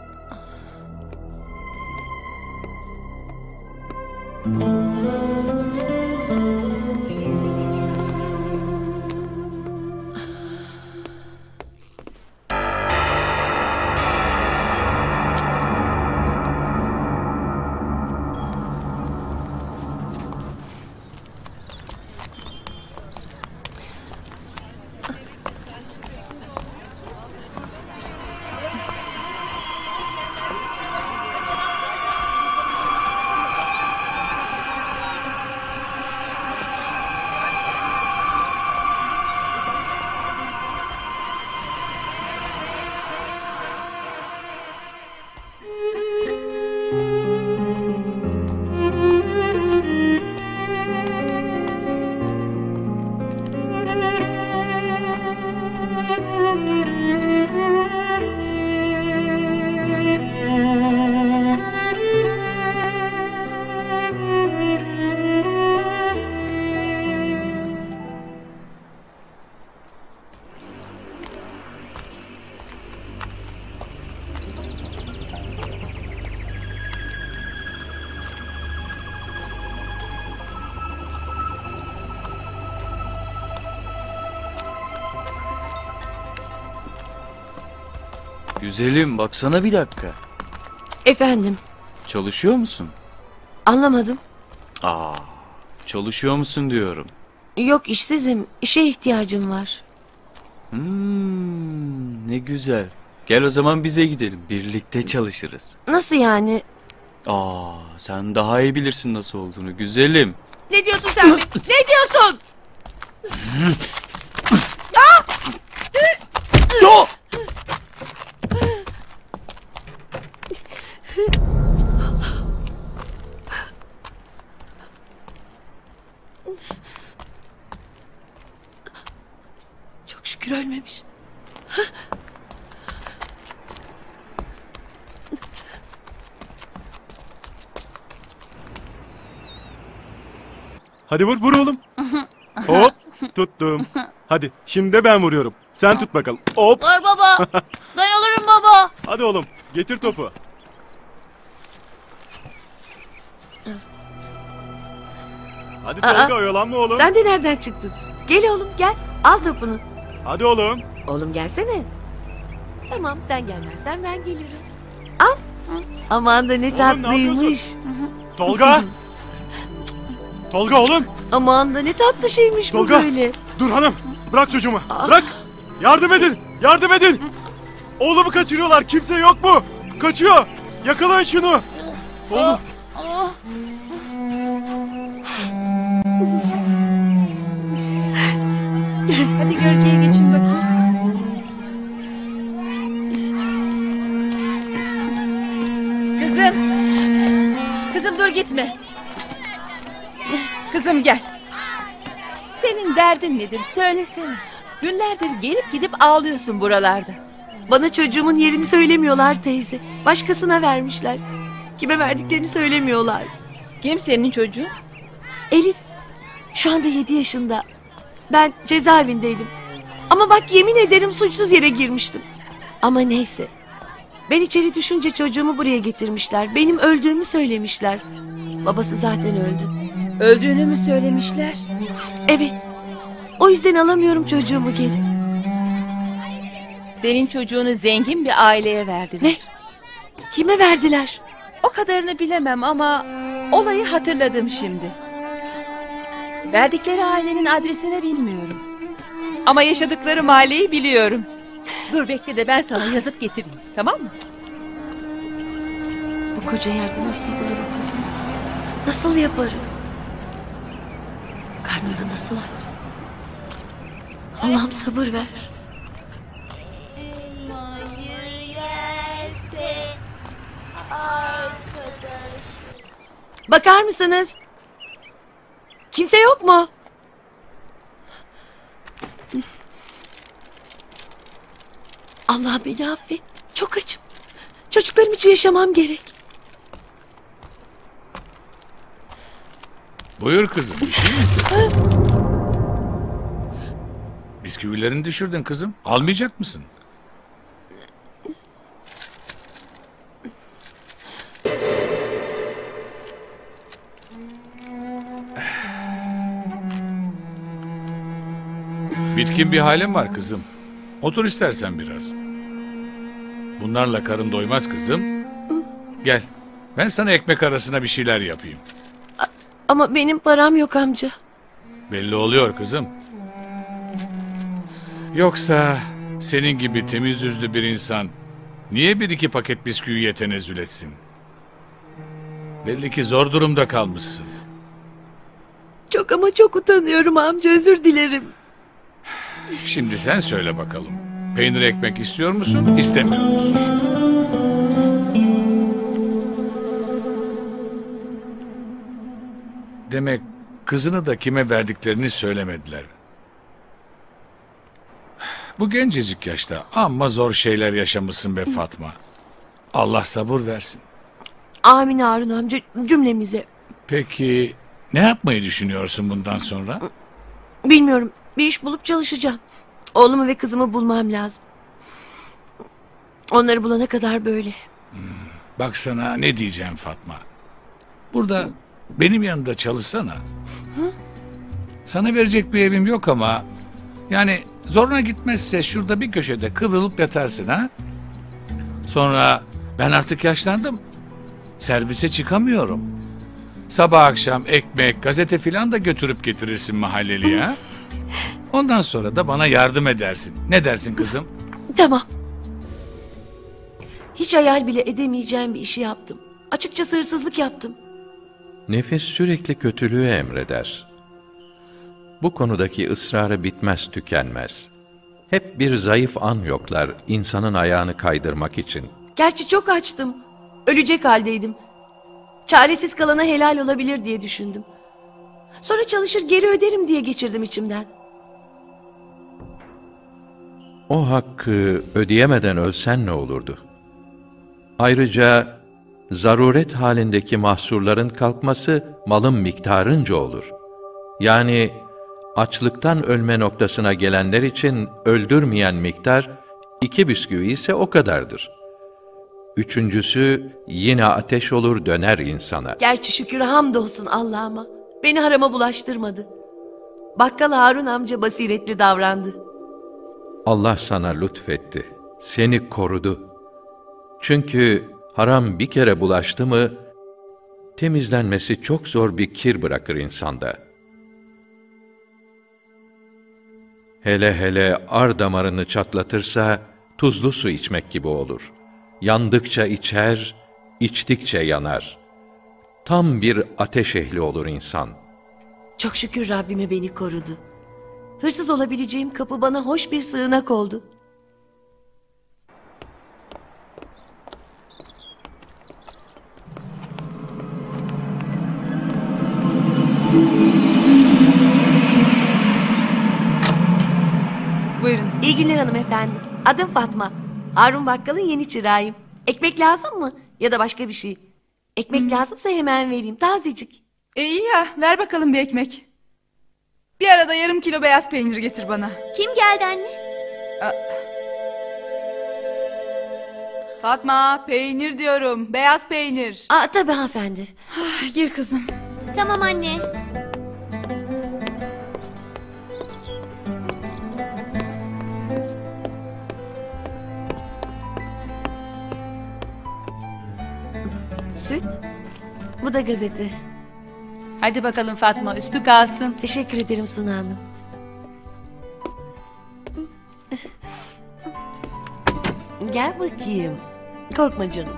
Güzelim baksana bir dakika. Efendim? Çalışıyor musun? Anlamadım. Aa, çalışıyor musun diyorum. Yok işsizim. İşe ihtiyacım var. Hmm, ne güzel. Gel o zaman bize gidelim. Birlikte çalışırız. Nasıl yani? Aa, sen daha iyi bilirsin nasıl olduğunu güzelim. Ne diyorsun sen be? Ne diyorsun? Aa! Yo! Çok şükür ölmemiş. Hadi vur vur oğlum. Hop tuttum. Hadi şimdi de ben vuruyorum. Sen tut bakalım. Hop. Var baba. Ben olurum baba. Hadi oğlum getir topu. Hadi Tolga oyalanma oğlum. Sen de nereden çıktın? Gel oğlum gel. Al topunu. Hadi oğlum. Oğlum gelsene. Tamam sen gelmezsen ben gelirim. Al. Aman da ne Oğlum, tatlıymış. Tolga. Tolga oğlum. Aman da ne tatlı şeymiş Tolga. bu böyle. Dur hanım. Bırak çocuğumu. Bırak. Yardım edin. Yardım edin. Oğlumu kaçırıyorlar. Kimse yok mu? Kaçıyor. Yakalayın şunu. Oğlum. Hadi gölgeye geçin bakayım. Kızım. Kızım dur gitme. Kızım gel. Senin derdin nedir söylesene. Günlerdir gelip gidip ağlıyorsun buralarda. Bana çocuğumun yerini söylemiyorlar teyze. Başkasına vermişler. Kime verdiklerini söylemiyorlar. Kim senin çocuğun? Elif. Şu anda yedi yaşında. Ben cezaevindeydim. Ama bak yemin ederim suçsuz yere girmiştim. Ama neyse. Ben içeri düşünce çocuğumu buraya getirmişler. Benim öldüğümü söylemişler. Babası zaten öldü. Öldüğünü mü söylemişler? Evet. O yüzden alamıyorum çocuğumu geri. Senin çocuğunu zengin bir aileye verdiler. Ne? Kime verdiler? O kadarını bilemem ama olayı hatırladım şimdi. Verdikleri ailenin adresini bilmiyorum. Ama yaşadıkları mahalleyi biliyorum. Dur bekle de ben sana yazıp getireyim. Tamam mı? Bu koca yerde nasıl bulurum kızım? Nasıl yaparım? Karnını nasıl aç? Allah'ım sabır ver. Bakar mısınız? Kimse yok mu? Allah beni affet. Çok açım. Çocuklarım için yaşamam gerek. Buyur kızım, bir şey mi istedin? Bisküvilerini düşürdün kızım. Almayacak mısın? Bitkin bir halin var kızım. Otur istersen biraz. Bunlarla karın doymaz kızım. Gel, ben sana ekmek arasına bir şeyler yapayım. Ama benim param yok amca. Belli oluyor kızım. Yoksa senin gibi temiz yüzlü bir insan niye bir iki paket bisküviye tenezzül etsin? Belli ki zor durumda kalmışsın. Çok ama çok utanıyorum amca, özür dilerim. Şimdi sen söyle bakalım. Peynir ekmek istiyor musun, istemiyor musun? Demek kızını da kime verdiklerini söylemediler. Bu gencecik yaşta amma zor şeyler yaşamışsın be Fatma. Allah sabır versin. Amin Harun amca, cümlemize. Peki ne yapmayı düşünüyorsun bundan sonra? Bilmiyorum, bir iş bulup çalışacağım. Oğlumu ve kızımı bulmam lazım. Onları bulana kadar böyle. Bak sana ne diyeceğim Fatma. Burada benim yanımda çalışsana. Sana verecek bir evim yok ama... Yani zoruna gitmezse şurada bir köşede kıvrılıp yatarsın ha? Sonra ben artık yaşlandım. Servise çıkamıyorum. Sabah akşam ekmek, gazete filan da götürüp getirirsin mahalleliye ha? Ondan sonra da bana yardım edersin. Ne dersin kızım? Tamam. Hiç hayal bile edemeyeceğim bir işi yaptım. Açıkçası hırsızlık yaptım. Nefis sürekli kötülüğü emreder. Bu konudaki ısrarı bitmez tükenmez. Hep bir zayıf an yoklar insanın ayağını kaydırmak için. Gerçi çok açtım. Ölecek haldeydim. Çaresiz kalana helal olabilir diye düşündüm. Sonra çalışır geri öderim diye geçirdim içimden. O hakkı ödeyemeden ölsen ne olurdu? Ayrıca zaruret halindeki mahsurların kalkması malın miktarınca olur. Yani açlıktan ölme noktasına gelenler için öldürmeyen miktar iki bisküvi ise o kadardır. Üçüncüsü yine ateş olur döner insana. Gerçi şükür hamdolsun Allah'ıma. Beni harama bulaştırmadı. Bakkal Harun amca basiretli davrandı. Allah sana lütfetti, seni korudu. Çünkü haram bir kere bulaştı mı, temizlenmesi çok zor bir kir bırakır insanda. Hele hele ar damarını çatlatırsa, tuzlu su içmek gibi olur. Yandıkça içer, içtikçe yanar. Tam bir ateş ehli olur insan. Çok şükür Rabbime beni korudu. Hırsız olabileceğim kapı bana hoş bir sığınak oldu. Buyurun. İyi günler hanımefendi. Adım Fatma. Harun Bakkal'ın yeni çırağıyım. Ekmek lazım mı? Ya da başka bir şey. Ekmek lazımsa hemen vereyim. Tazecik. E iyi ya, ver bakalım bir ekmek. Bir arada yarım kilo beyaz peynir getir bana. Kim geldi anne? Fatma, peynir diyorum. Beyaz peynir. Aa, tabii hanımefendi. Gir kızım. Tamam anne. Süt. Bu da gazete. Hadi bakalım Fatma, üstü kalsın. Teşekkür ederim Suna Hanım. Gel bakayım. Korkma canım.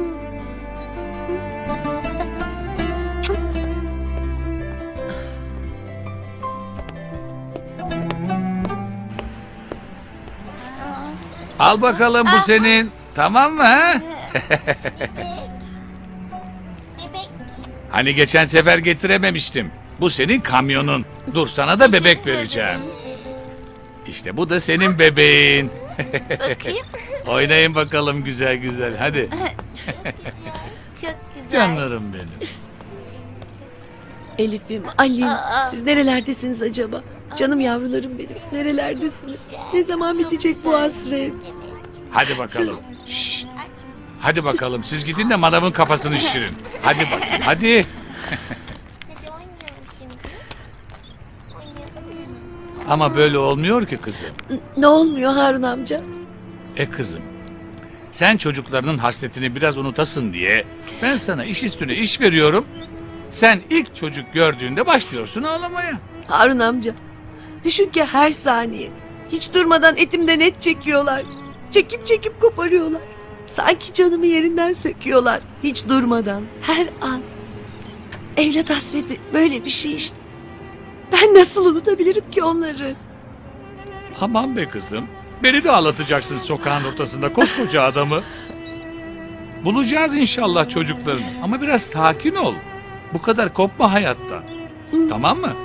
Al bakalım bu senin. Tamam mı ha? Hani geçen sefer getirememiştim. Bu senin kamyonun. Dur sana da bebek vereceğim. İşte bu da senin bebeğin. Bakayım. Oynayın bakalım güzel güzel. Hadi. Çok güzel. Canlarım benim. Elif'im, Ali'm, Aa. siz nerelerdesiniz acaba? Canım yavrularım benim, nerelerdesiniz? Ne zaman bitecek bu hasret? Hadi bakalım. Şşt. Hadi bakalım siz gidin de manavın kafasını şişirin. Hadi bakayım hadi. Ama böyle olmuyor ki kızım. Ne olmuyor Harun amca? E kızım. Sen çocuklarının hasretini biraz unutasın diye ben sana iş üstüne iş veriyorum. Sen ilk çocuk gördüğünde başlıyorsun ağlamaya. Harun amca, düşün ki her saniye hiç durmadan etimden et çekiyorlar. Çekip çekip koparıyorlar. Sanki canımı yerinden söküyorlar. Hiç durmadan, her an. Evlat hasreti böyle bir şey işte. Ben nasıl unutabilirim ki onları? Aman be kızım. Beni de ağlatacaksın sokağın ortasında koskoca adamı. Bulacağız inşallah çocuklarını. Ama biraz sakin ol. Bu kadar kopma hayattan. Tamam mı?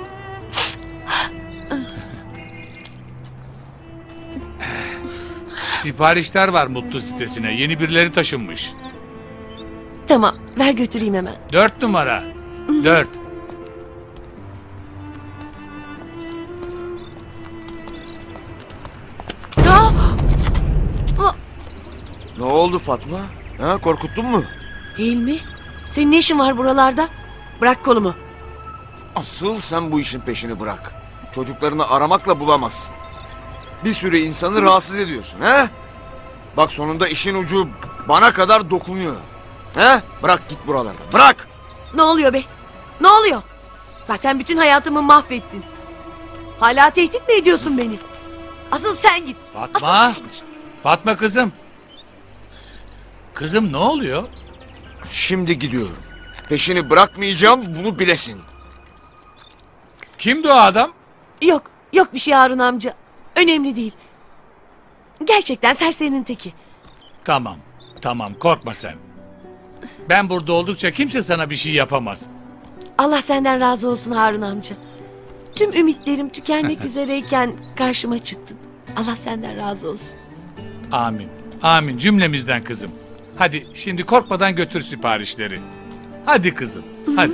Siparişler var Mutlu sitesine. Yeni birileri taşınmış. Tamam, ver götüreyim hemen. Dört numara. Dört. Ne oldu Fatma? Ha, korkuttun mu? Hilmi, senin ne işin var buralarda? Bırak kolumu. Asıl sen bu işin peşini bırak. Çocuklarını aramakla bulamazsın. Bir sürü insanı rahatsız ediyorsun he? Bak sonunda işin ucu bana kadar dokunuyor. He? Bırak git buralardan. Bırak! Ne oluyor be? Ne oluyor? Zaten bütün hayatımı mahvettin. Hala tehdit mi ediyorsun beni? Asıl sen git. Fatma. Asıl sen git. Fatma kızım. Kızım ne oluyor? Şimdi gidiyorum. Peşini bırakmayacağım bunu bilesin. Kimdi o adam? Yok, yok bir şey Harun amca. Önemli değil. Gerçekten serserinin teki. Tamam, tamam korkma sen. Ben burada oldukça kimse sana bir şey yapamaz. Allah senden razı olsun Harun amca. Tüm ümitlerim tükenmek üzereyken karşıma çıktın. Allah senden razı olsun. Amin, amin cümlemizden kızım. Hadi şimdi korkmadan götür siparişleri. Hadi kızım, hadi.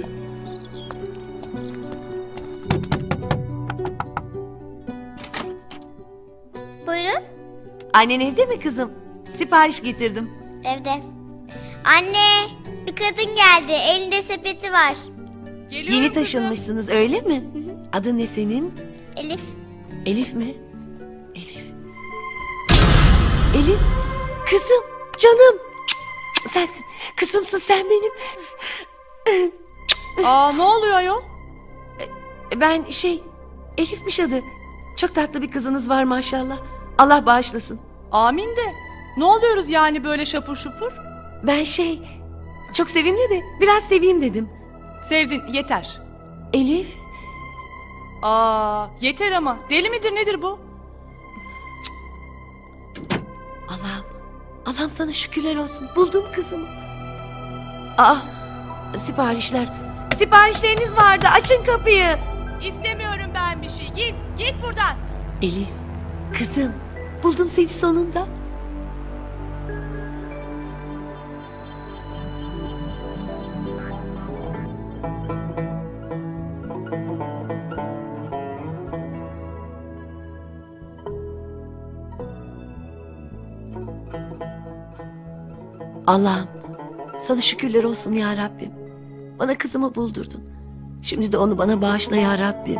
Buyurun. Annen evde mi kızım? Sipariş getirdim. Evde. Anne, bir kadın geldi. Elinde sepeti var. Yeni taşınmışsınız öyle mi? Adın ne senin? Elif. Elif mi? Elif. Elif. Kızım, canım. Sensin. Kızımsın sen benim. Aa ne oluyor ayol? Ben şey, Elif'miş adı. Çok tatlı bir kızınız var maşallah. Allah bağışlasın. Amin de. Ne oluyoruz yani böyle şapur şupur? Ben şey, çok sevimli de biraz seveyim dedim. Sevdin yeter. Elif. Aa yeter ama. Deli midir nedir bu? Allah'ım, Allah'ım sana şükürler olsun. Buldum kızımı. Aa, siparişler. Siparişleriniz vardı. Açın kapıyı. İstemiyorum ben bir şey. Git, git buradan. Elif, kızım. Buldum seni sonunda. Allah'ım, sana şükürler olsun ya Rabbim. Bana kızımı buldurdun. Şimdi de onu bana bağışla ya Rabbim.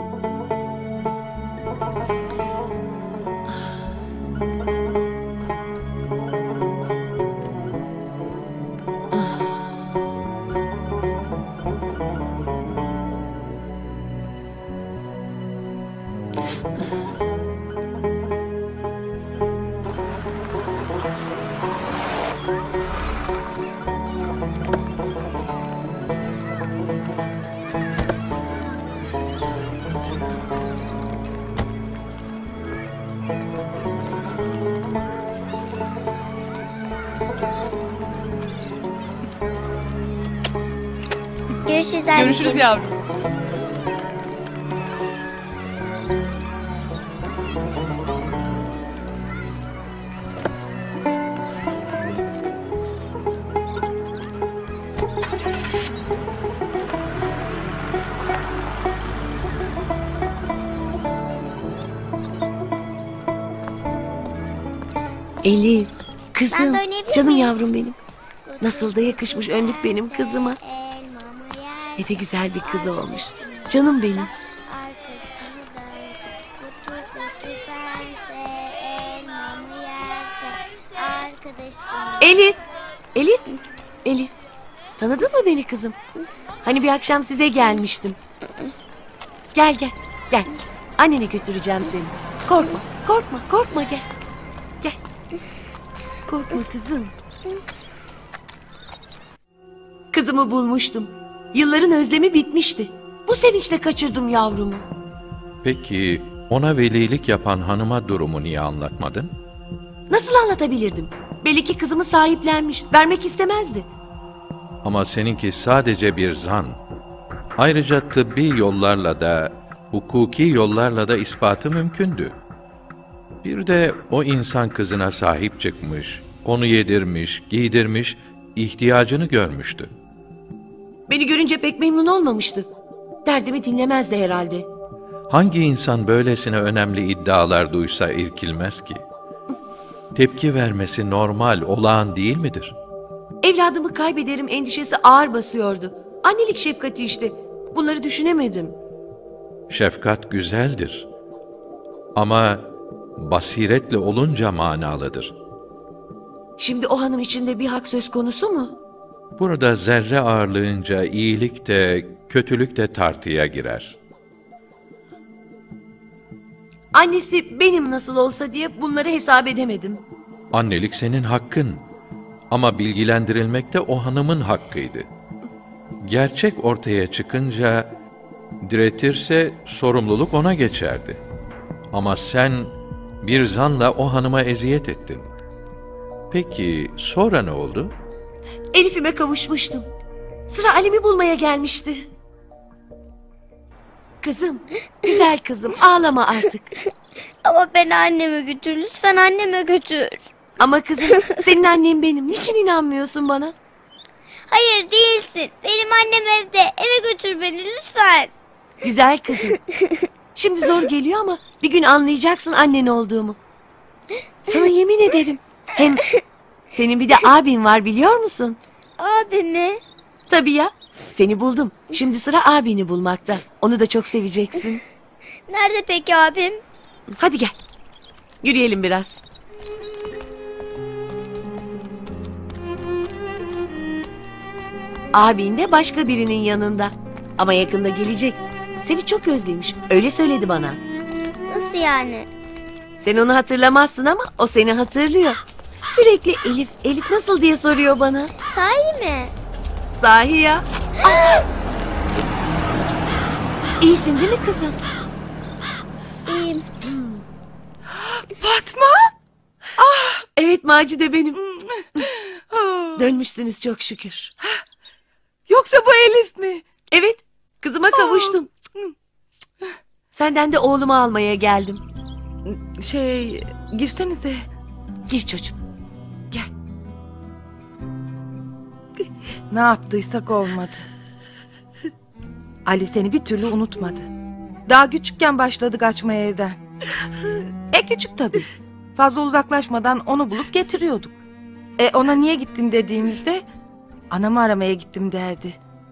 Görüşürüz anneciğim. Görüşürüz yavrum. Elif, kızım, Ben de oynayabilir canım miyim? yavrum benim. Nasıl da yakışmış önlük benim kızıma. Ne de güzel bir kız olmuş. Canım benim. Elif, Elif, Elif. Tanıdın mı beni kızım? Hani bir akşam size gelmiştim. Gel gel, gel. Annene götüreceğim seni. Korkma, korkma, korkma gel. Gel. Korkma kızım. Kızımı bulmuştum. Yılların özlemi bitmişti. Bu sevinçle kaçırdım yavrumu. Peki ona velilik yapan hanıma durumu niye anlatmadın? Nasıl anlatabilirdim? Belli ki kızımı sahiplenmiş. Vermek istemezdi. Ama seninki sadece bir zan. Ayrıca tıbbi yollarla da, hukuki yollarla da ispatı mümkündü. Bir de o insan kızına sahip çıkmış, onu yedirmiş, giydirmiş, ihtiyacını görmüştü. Beni görünce pek memnun olmamıştı. Derdimi dinlemezdi herhalde. Hangi insan böylesine önemli iddialar duysa irkilmez ki? Tepki vermesi normal, olağan değil midir? Evladımı kaybederim endişesi ağır basıyordu. Annelik şefkati işte. Bunları düşünemedim. Şefkat güzeldir. Ama basiretle olunca manalıdır. Şimdi o hanım içinde bir hak söz konusu mu? Burada zerre ağırlığınca iyilik de, kötülük de tartıya girer. Annesi benim nasıl olsa diye bunları hesap edemedim. Annelik senin hakkın. Ama bilgilendirilmek de o hanımın hakkıydı. Gerçek ortaya çıkınca, diretirse sorumluluk ona geçerdi. Ama sen bir zanla o hanıma eziyet ettin. Peki sonra ne oldu? Elif'ime kavuşmuştum. Sıra Alim'i bulmaya gelmişti. Kızım, güzel kızım, ağlama artık. Ama beni anneme götür, lütfen anneme götür. Ama kızım, senin annen benim. Niçin inanmıyorsun bana? Hayır değilsin. Benim annem evde. Eve götür beni lütfen. Güzel kızım. Şimdi zor geliyor ama bir gün anlayacaksın annen olduğumu. Sana yemin ederim. Hem senin bir de abin var biliyor musun? Abi mi? Tabii ya. Seni buldum. Şimdi sıra abini bulmakta. Onu da çok seveceksin. Nerede peki abim? Hadi gel. Yürüyelim biraz. Abin de başka birinin yanında. Ama yakında gelecek. Seni çok özlemiş. Öyle söyledi bana. Nasıl yani? Sen onu hatırlamazsın ama o seni hatırlıyor. Sürekli Elif, Elif nasıl diye soruyor bana. Sahi mi? Sahi ya. Aa! İyisin değil mi kızım? İyiyim. Fatma! Ah! Evet Macide benim. Dönmüşsünüz çok şükür. Yoksa bu Elif mi? Evet. Kızıma kavuştum. Senden de oğlumu almaya geldim. Şey, girsenize. Gir çocuğum. Gel. Ne yaptıysak olmadı. Ali seni bir türlü unutmadı. Daha küçükken başladık açmaya evden. E küçük tabii. Fazla uzaklaşmadan onu bulup getiriyorduk. E ona niye gittin dediğimizde anamı aramaya gittim derdi.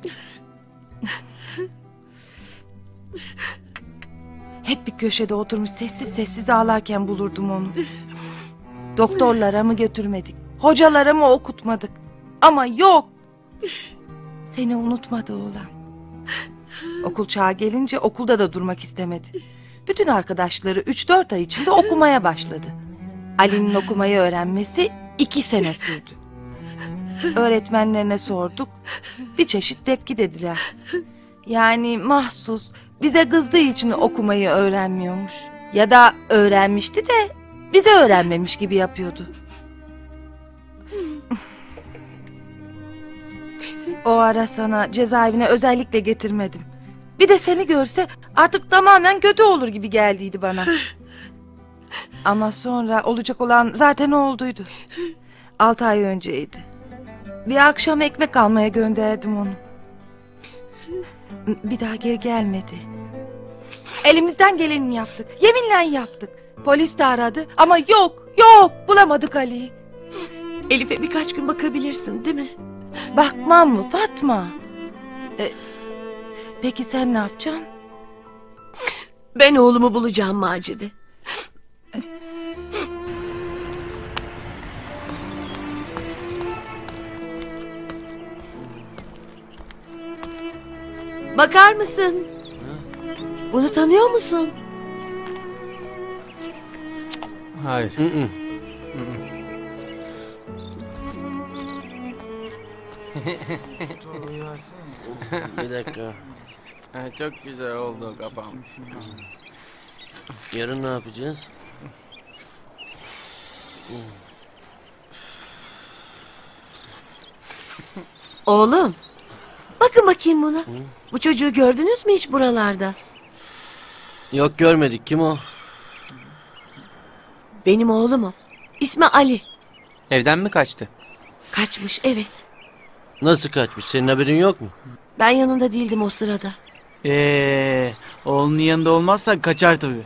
Hep bir köşede oturmuş sessiz sessiz ağlarken bulurdum onu. Doktorlara mı götürmedik, hocalara mı okutmadık. Ama yok. Seni unutmadı oğlan. Okul çağı gelince okulda da durmak istemedi. Bütün arkadaşları üç dört ay içinde okumaya başladı. Ali'nin okumayı öğrenmesi iki sene sürdü. Öğretmenlerine sorduk. Bir çeşit tepki dediler. Yani mahsus bize kızdığı için okumayı öğrenmiyormuş. Ya da öğrenmişti de bize öğrenmemiş gibi yapıyordu. O ara sana cezaevine özellikle getirmedim. Bir de seni görse artık tamamen kötü olur gibi geldiydi bana. Ama sonra olacak olan zaten olduydu. Altı ay önceydi. Bir akşam ekmek almaya gönderdim onu. Bir daha geri gelmedi. Elimizden geleni yaptık. Yeminle yaptık. Polis de aradı ama yok yok bulamadık Ali'yi. Elif'e birkaç gün bakabilirsin değil mi? Bakmam mı Fatma? Ee, peki sen ne yapacaksın? Ben oğlumu bulacağım Macide. Bakar mısın? Bunu tanıyor musun? Hayır. Bir dakika. Çok güzel oldu kafam. Yarın ne yapacağız? Oğlum. Bakın bakayım buna. Hı? Bu çocuğu gördünüz mü hiç buralarda? Yok görmedik. Kim o? Benim oğlum o. İsmi Ali. Evden mi kaçtı? Kaçmış evet. Nasıl kaçmış? Senin haberin yok mu? Ben yanında değildim o sırada. Eee, oğlunun yanında olmazsa kaçar tabii.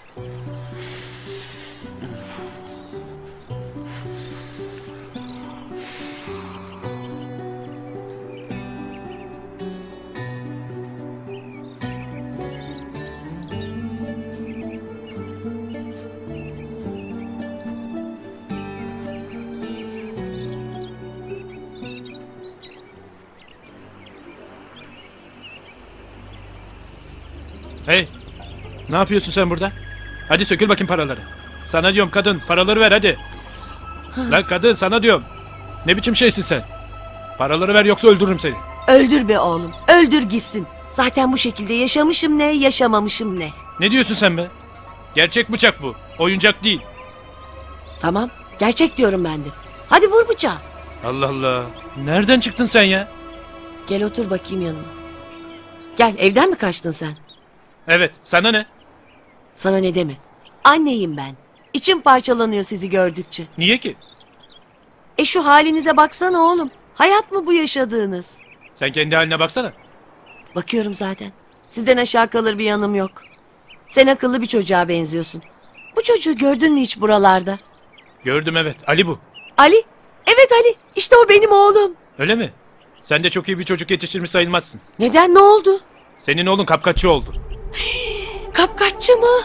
Hey! Ne yapıyorsun sen burada? Hadi sökül bakayım paraları. Sana diyorum kadın, paraları ver hadi. Lan kadın sana diyorum. Ne biçim şeysin sen? Paraları ver yoksa öldürürüm seni. Öldür be oğlum, öldür gitsin. Zaten bu şekilde yaşamışım ne, yaşamamışım ne. Ne diyorsun sen be? Gerçek bıçak bu, oyuncak değil. Tamam, gerçek diyorum ben de. Hadi vur bıçağı. Allah Allah. Nereden çıktın sen ya? Gel otur bakayım yanıma. Gel, evden mi kaçtın sen? Evet, sana ne? Sana ne deme. Anneyim ben. İçim parçalanıyor sizi gördükçe. Niye ki? E şu halinize baksana oğlum. Hayat mı bu yaşadığınız? Sen kendi haline baksana. Bakıyorum zaten. Sizden aşağı kalır bir yanım yok. Sen akıllı bir çocuğa benziyorsun. Bu çocuğu gördün mü hiç buralarda? Gördüm evet, Ali bu. Ali? Evet Ali. İşte o benim oğlum. Öyle mi? Sen de çok iyi bir çocuk yetiştirmiş sayılmazsın. Neden? Ne oldu? Senin oğlun kapkaççı oldu. Kapkaççı mı?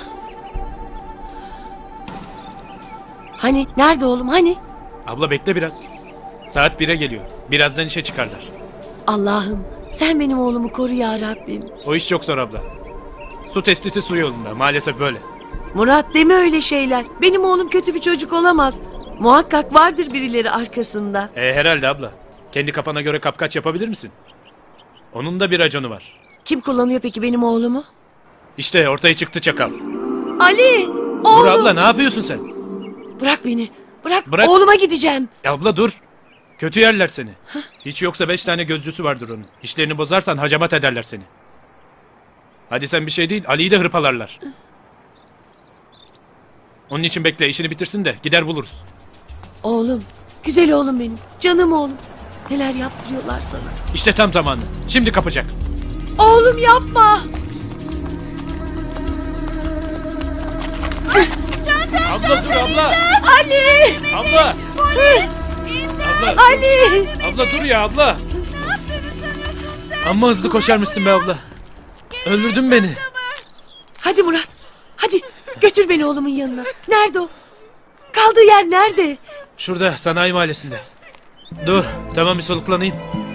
Hani? Nerede oğlum? Hani? Abla bekle biraz. Saat bire geliyor. Birazdan işe çıkarlar. Allah'ım sen benim oğlumu koru ya Rabbim. O iş çok zor abla. Su testisi su yolunda. Maalesef böyle. Murat deme öyle şeyler. Benim oğlum kötü bir çocuk olamaz. Muhakkak vardır birileri arkasında. E, herhalde abla. Kendi kafana göre kapkaç yapabilir misin? Onun da bir raconu var. Kim kullanıyor peki benim oğlumu? İşte ortaya çıktı çakal. Ali! Oğlum! Dur abla ne yapıyorsun sen? Bırak beni. Bırak, Bırak. Oğluma gideceğim. E, abla dur. Kötü yerler seni. Hiç yoksa beş tane gözcüsü vardır onun. İşlerini bozarsan hacamat ederler seni. Hadi sen bir şey değil Ali'yi de hırpalarlar. Onun için bekle işini bitirsin de gider buluruz. Oğlum. Güzel oğlum benim. Canım oğlum. Neler yaptırıyorlar sana. İşte tam zamanı. Şimdi kapacak. Oğlum yapma. Çantam, abla dur abla. Ali. Abla. Polis. Abla. Ali. Abla dur ya abla. Amma hızlı koşarmışsın be abla. Öldürdün beni. Hadi Murat. Hadi götür beni oğlumun yanına. Nerede o? Kaldığı yer nerede? Şurada sanayi mahallesinde. Dur tamam bir soluklanayım.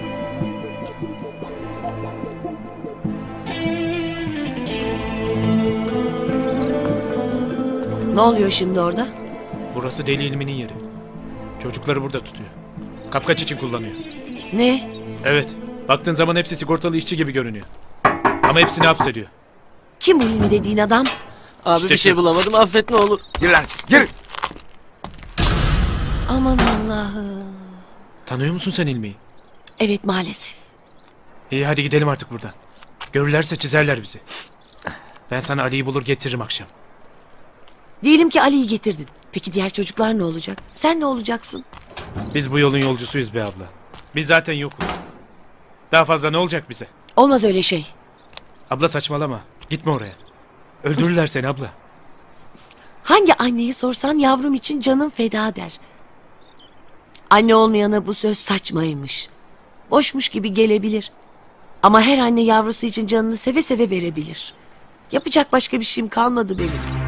Ne oluyor şimdi orada? Burası Deli İlmi'nin yeri. Çocukları burada tutuyor. Kapkaç için kullanıyor. Ne? Evet. Baktığın zaman hepsi sigortalı işçi gibi görünüyor. Ama hepsini hapsediyor. Kim bu İlmi dediğin adam? Abi İşte bir şey kim? bulamadım affet ne olur. Gir lan gir. Aman Allah'ım. Tanıyor musun sen İlmi'yi? Evet maalesef. İyi hadi gidelim artık buradan. Görürlerse çizerler bizi. Ben sana Ali'yi bulur getiririm akşam. Diyelim ki Ali'yi getirdin. Peki diğer çocuklar ne olacak? Sen ne olacaksın? Biz bu yolun yolcusuyuz be abla. Biz zaten yokuz. Daha fazla ne olacak bize? Olmaz öyle şey. Abla saçmalama. Gitme oraya. Öldürürler seni abla. Hangi anneye sorsan yavrum için canım feda der. Anne olmayana bu söz saçmaymış. Boşmuş gibi gelebilir. Ama her anne yavrusu için canını seve seve verebilir. Yapacak başka bir şeyim kalmadı benim.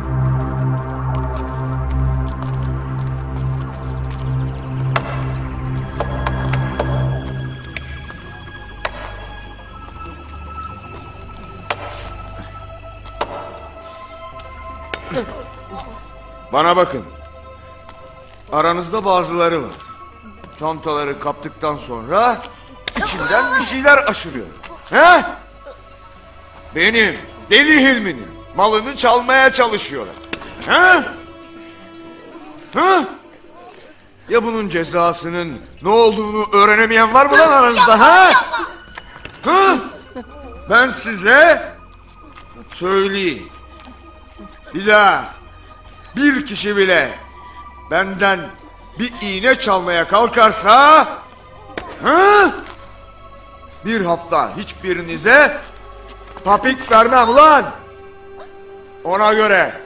Bana bakın. Aranızda bazıları var. Çantaları kaptıktan sonra içinden bir şeyler aşırıyor. He? Benim, Deli Hilmi'nin malını çalmaya çalışıyorlar. He? He? Ya bunun cezasının ne olduğunu öğrenemeyen var mı lan aranızda? Ha? He? Ben size söyleyeyim. Bir daha bir kişi bile benden bir iğne çalmaya kalkarsa hı? bir hafta hiçbirinize papik vermem ulan. Ona göre.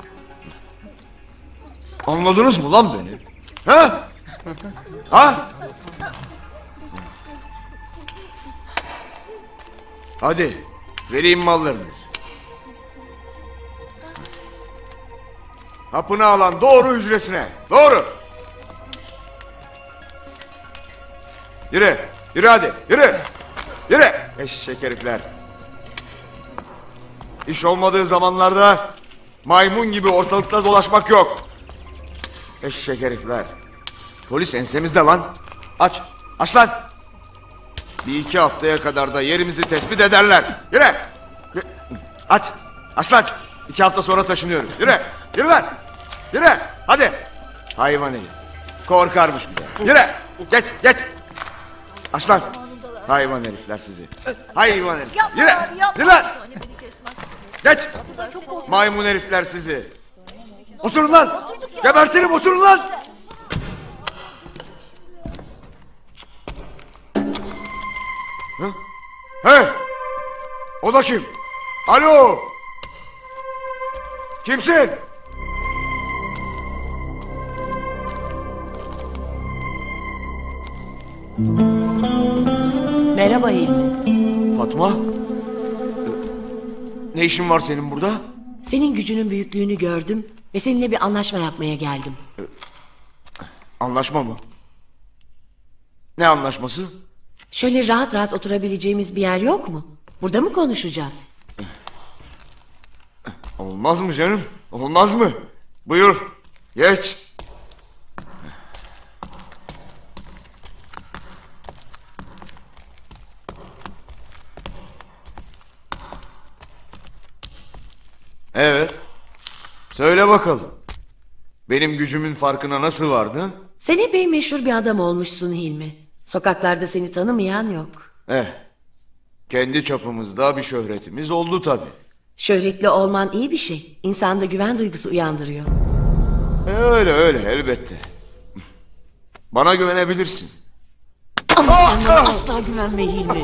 Anladınız mı lan beni? Ha? Ha? Hadi vereyim mallarınızı. Hapını alan doğru hücresine. Doğru. Yürü. Yürü hadi. Yürü. Yürü. Eşek herifler. İş olmadığı zamanlarda maymun gibi ortalıkta dolaşmak yok. Eşek herifler. Polis ensemizde lan. Aç. Aç lan. Bir iki haftaya kadar da yerimizi tespit ederler. Yürü. Aç. Aç lan. İki hafta sonra taşınıyoruz. Yürü. Yürü lan. Yürü. Hadi. Hayvan herif. Korkarmış bir de. Yürü. Geç. Geç. Aç lan. Hayvan herifler sizi. Hayvan herif. Yürü. Yürü lan. Geç. Maymun herifler sizi. Oturun lan. Gebertirim, oturun lan. Hı? He? O da kim? Alo. Kimsin? Merhaba Hilmi. Fatma. Ne işin var senin burada? Senin gücünün büyüklüğünü gördüm ve seninle bir anlaşma yapmaya geldim. Anlaşma mı? Ne anlaşması? Şöyle rahat rahat oturabileceğimiz bir yer yok mu? Burada mı konuşacağız? Olmaz mı canım? Olmaz mı? Buyur. Geç. Evet. Söyle bakalım. Benim gücümün farkına nasıl vardın? Sen epey meşhur bir adam olmuşsun Hilmi. Sokaklarda seni tanımayan yok. Eh. Kendi çapımızda bir şöhretimiz oldu tabii. Şöhretli olman iyi bir şey. İnsanda güven duygusu uyandırıyor. E öyle öyle elbette. Bana güvenebilirsin. Ama sen bana asla güvenme Hilmi.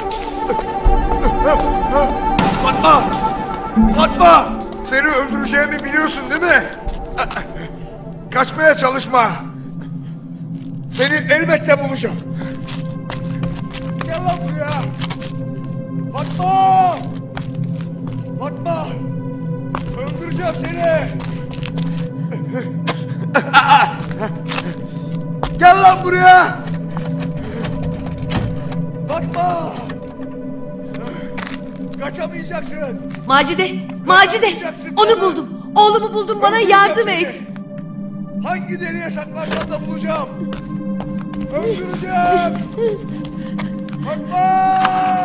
Fatma! Fatma! Seni öldüreceğimi biliyorsun değil mi? Kaçmaya çalışma. Seni elbette bulacağım. Gel lan buraya. Fatma! Fatma! Öldüreceğim seni. Gel lan buraya. Fatma! Kaçamayacaksın. Macide, Macide. Onu buldum. Oğlumu buldum. Bana yardım et. Hangi deliğe saklansan da bulacağım. Öldüreceğim. Fatma!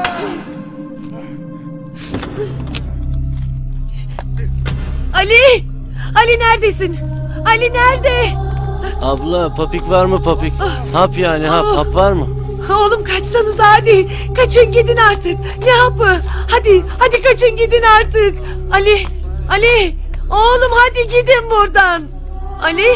Ali! Ali neredesin? Ali nerede? Abla papik var mı papik? Hap yani hap. Hap var mı? Oğlum kaçsanız hadi. Kaçın gidin artık. Ne yapı? Hadi, hadi kaçın gidin artık. Ali, Ali. Oğlum hadi gidin buradan. Ali.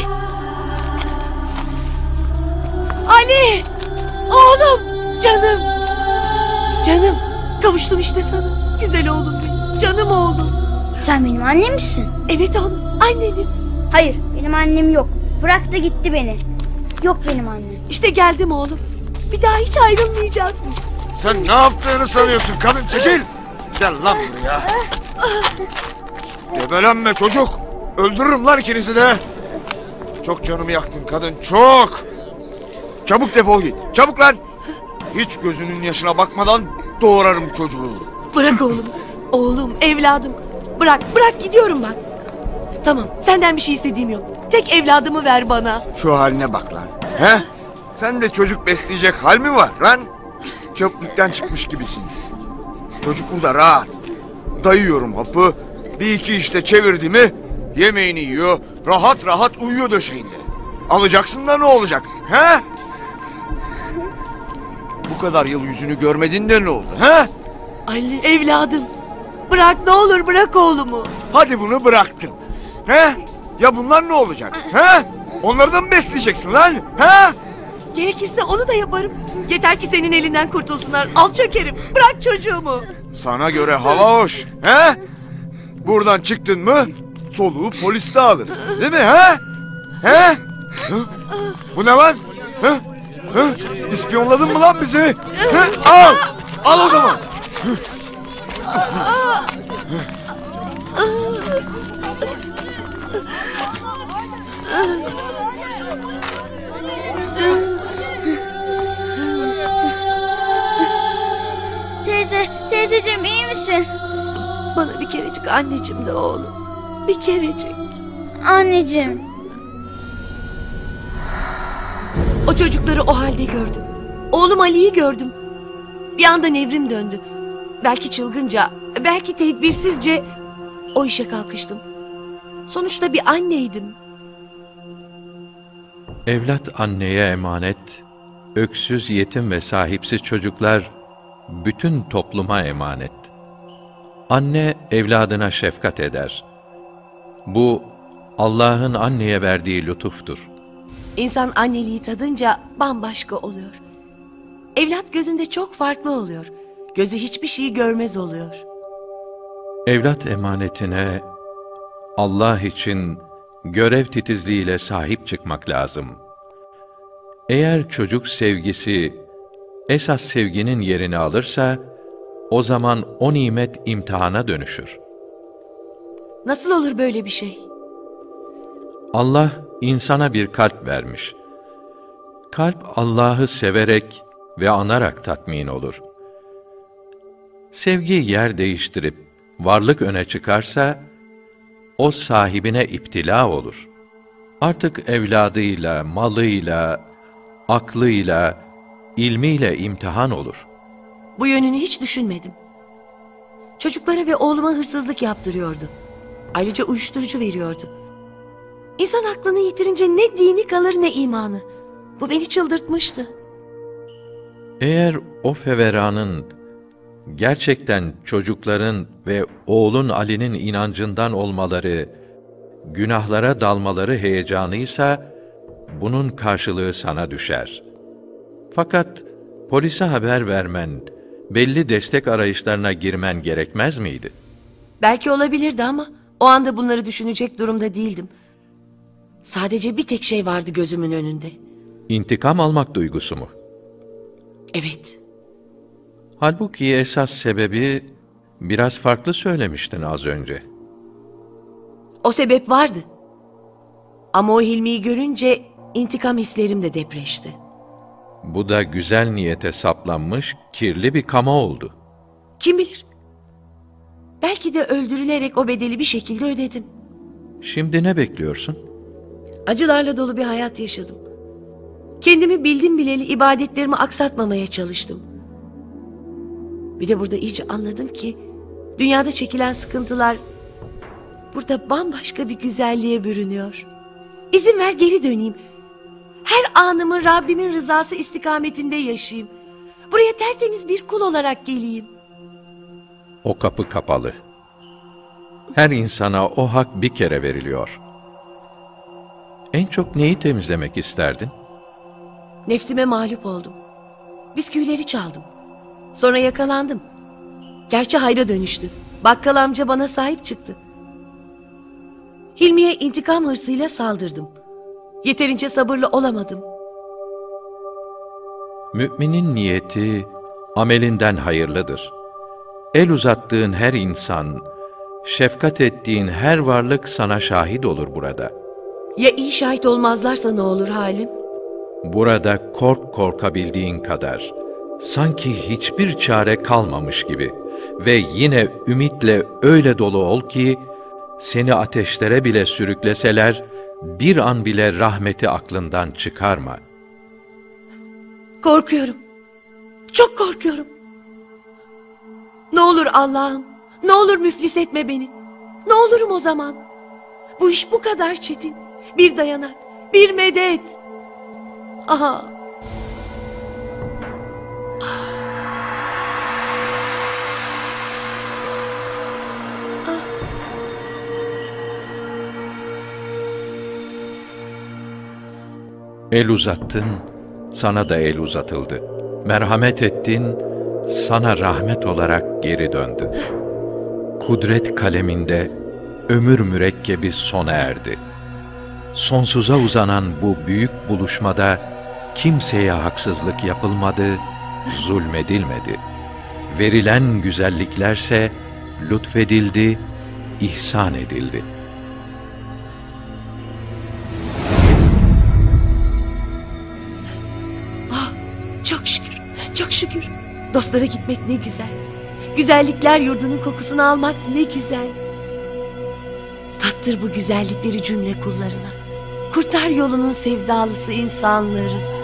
Ali. Oğlum. Canım. Canım. Kavuştum işte sana. Güzel oğlum benim. Canım oğlum. Sen benim annem misin? Evet oğlum. Annenim. Hayır, benim annem yok. Bıraktı gitti beni. Yok benim annem. İşte geldim oğlum. Bir daha hiç ayrılmayacağız mı? Sen ne yaptığını sanıyorsun kadın, çekil. Gel lan buraya. Gebelenme çocuk. Öldürürüm lan ikinizi de. Çok canımı yaktın kadın, çok. Çabuk defol git. Çabuk lan. Hiç gözünün yaşına bakmadan doğrarım çocuğu. Bırak oğlum. Oğlum, evladım. Bırak, bırak gidiyorum bak. Tamam, senden bir şey istediğim yok. Tek evladımı ver bana. Şu haline bak lan. He? Sen de çocuk besleyecek hal mi var lan? Çöplükten çıkmış gibisin. Çocuk burada rahat. Dayıyorum hapı. Bir iki işte çevirdi mi yemeğini yiyor. Rahat rahat uyuyor döşeğinde. Alacaksın da ne olacak? He? Bu kadar yıl yüzünü görmedin de ne oldu? He? Ali evladım. Bırak ne olur bırak oğlumu. Hadi bunu bıraktım. He? Ya bunlar ne olacak? He? Onları da mı besleyeceksin lan? He? Gerekirse onu da yaparım. Yeter ki senin elinden kurtulsunlar. Alçak herif. Bırak çocuğumu. Sana göre hava hoş. He? Buradan çıktın mı soluğu poliste alırsın. Değil mi? He? He? Hı? Bu ne lan? Hı? Hı? İspiyonladın mı lan bizi? Hı? Al! Al o zaman. Hı? Teyze, teyzeciğim iyi misin? Bana bir kerecik anneciğim de oğlum. Bir kerecik. Anneciğim. O çocukları o halde gördüm. Oğlum Ali'yi gördüm. Bir anda nevrim döndü. Belki çılgınca, belki tedbirsizce o işe kalkıştım. Sonuçta bir anneydim. Evlat anneye emanet, öksüz, yetim ve sahipsiz çocuklar bütün topluma emanet. Anne evladına şefkat eder. Bu Allah'ın anneye verdiği lütuftur. İnsan anneliği tadınca bambaşka oluyor. Evlat gözünde çok farklı oluyor. Gözü hiçbir şeyi görmez oluyor. Evlat emanetine Allah için görev titizliğiyle sahip çıkmak lazım. Eğer çocuk sevgisi esas sevginin yerini alırsa, o zaman o nimet imtihana dönüşür. Nasıl olur böyle bir şey? Allah insana bir kalp vermiş. Kalp Allah'ı severek ve anarak tatmin olur. Sevgi yer değiştirip varlık öne çıkarsa, o sahibine iptila olur. Artık evladıyla, malıyla, aklıyla, ilmiyle imtihan olur. Bu yönünü hiç düşünmedim. Çocuklara ve oğluma hırsızlık yaptırıyordu. Ayrıca uyuşturucu veriyordu. İnsan aklını yitirince ne dini kalır ne imanı. Bu beni çıldırtmıştı. Eğer o feveranın gerçekten çocukların ve oğlun Ali'nin inancından olmaları, günahlara dalmaları heyecanıysa, bunun karşılığı sana düşer. Fakat polise haber vermen, belli destek arayışlarına girmen gerekmez miydi? Belki olabilirdi ama o anda bunları düşünecek durumda değildim. Sadece bir tek şey vardı gözümün önünde. İntikam almak duygusu mu? Evet. Halbuki esas sebebi biraz farklı söylemiştin az önce. O sebep vardı. Ama o Hilmi'yi görünce intikam hislerim de depreşti. Bu da güzel niyete saplanmış, kirli bir kama oldu. Kim bilir? Belki de öldürülerek o bedeli bir şekilde ödedim. Şimdi ne bekliyorsun? Acılarla dolu bir hayat yaşadım. Kendimi bildim bileli ibadetlerimi aksatmamaya çalıştım. Bir de burada iyice anladım ki dünyada çekilen sıkıntılar burada bambaşka bir güzelliğe bürünüyor. İzin ver geri döneyim. Her anımı Rabbimin rızası istikametinde yaşayayım. Buraya tertemiz bir kul olarak geleyim. O kapı kapalı. Her insana o hak bir kere veriliyor. En çok neyi temizlemek isterdin? Nefsime mağlup oldum. Bisküvileri çaldım. Sonra yakalandım. Gerçi hayra dönüştü. Bakkal amca bana sahip çıktı. Hilmi'ye intikam hırsıyla saldırdım. Yeterince sabırlı olamadım. Müminin niyeti amelinden hayırlıdır. El uzattığın her insan, şefkat ettiğin her varlık sana şahit olur burada. Ya iyi şahit olmazlarsa ne olur halim? Burada kork korkabildiğin kadar, sanki hiçbir çare kalmamış gibi ve yine ümitle öyle dolu ol ki, seni ateşlere bile sürükleseler, bir an bile rahmeti aklından çıkarma. Korkuyorum. Çok korkuyorum. Ne olur Allah'ım, ne olur müflis etme beni. Ne olurum o zaman? Bu iş bu kadar çetin. Bir dayanak, bir medet. Aha. El uzattın, sana da el uzatıldı. Merhamet ettin, sana rahmet olarak geri döndü. Kudret kaleminde ömür mürekkebi sona erdi. Sonsuza uzanan bu büyük buluşmada kimseye haksızlık yapılmadı, zulmedilmedi. Verilen güzelliklerse lütfedildi, ihsan edildi. Ah, çok şükür, çok şükür. Dostlara gitmek ne güzel. Güzellikler yurdunun kokusunu almak ne güzel. Tattır bu güzellikleri cümle kullarına. Kurtar yolunun sevdalısı insanları.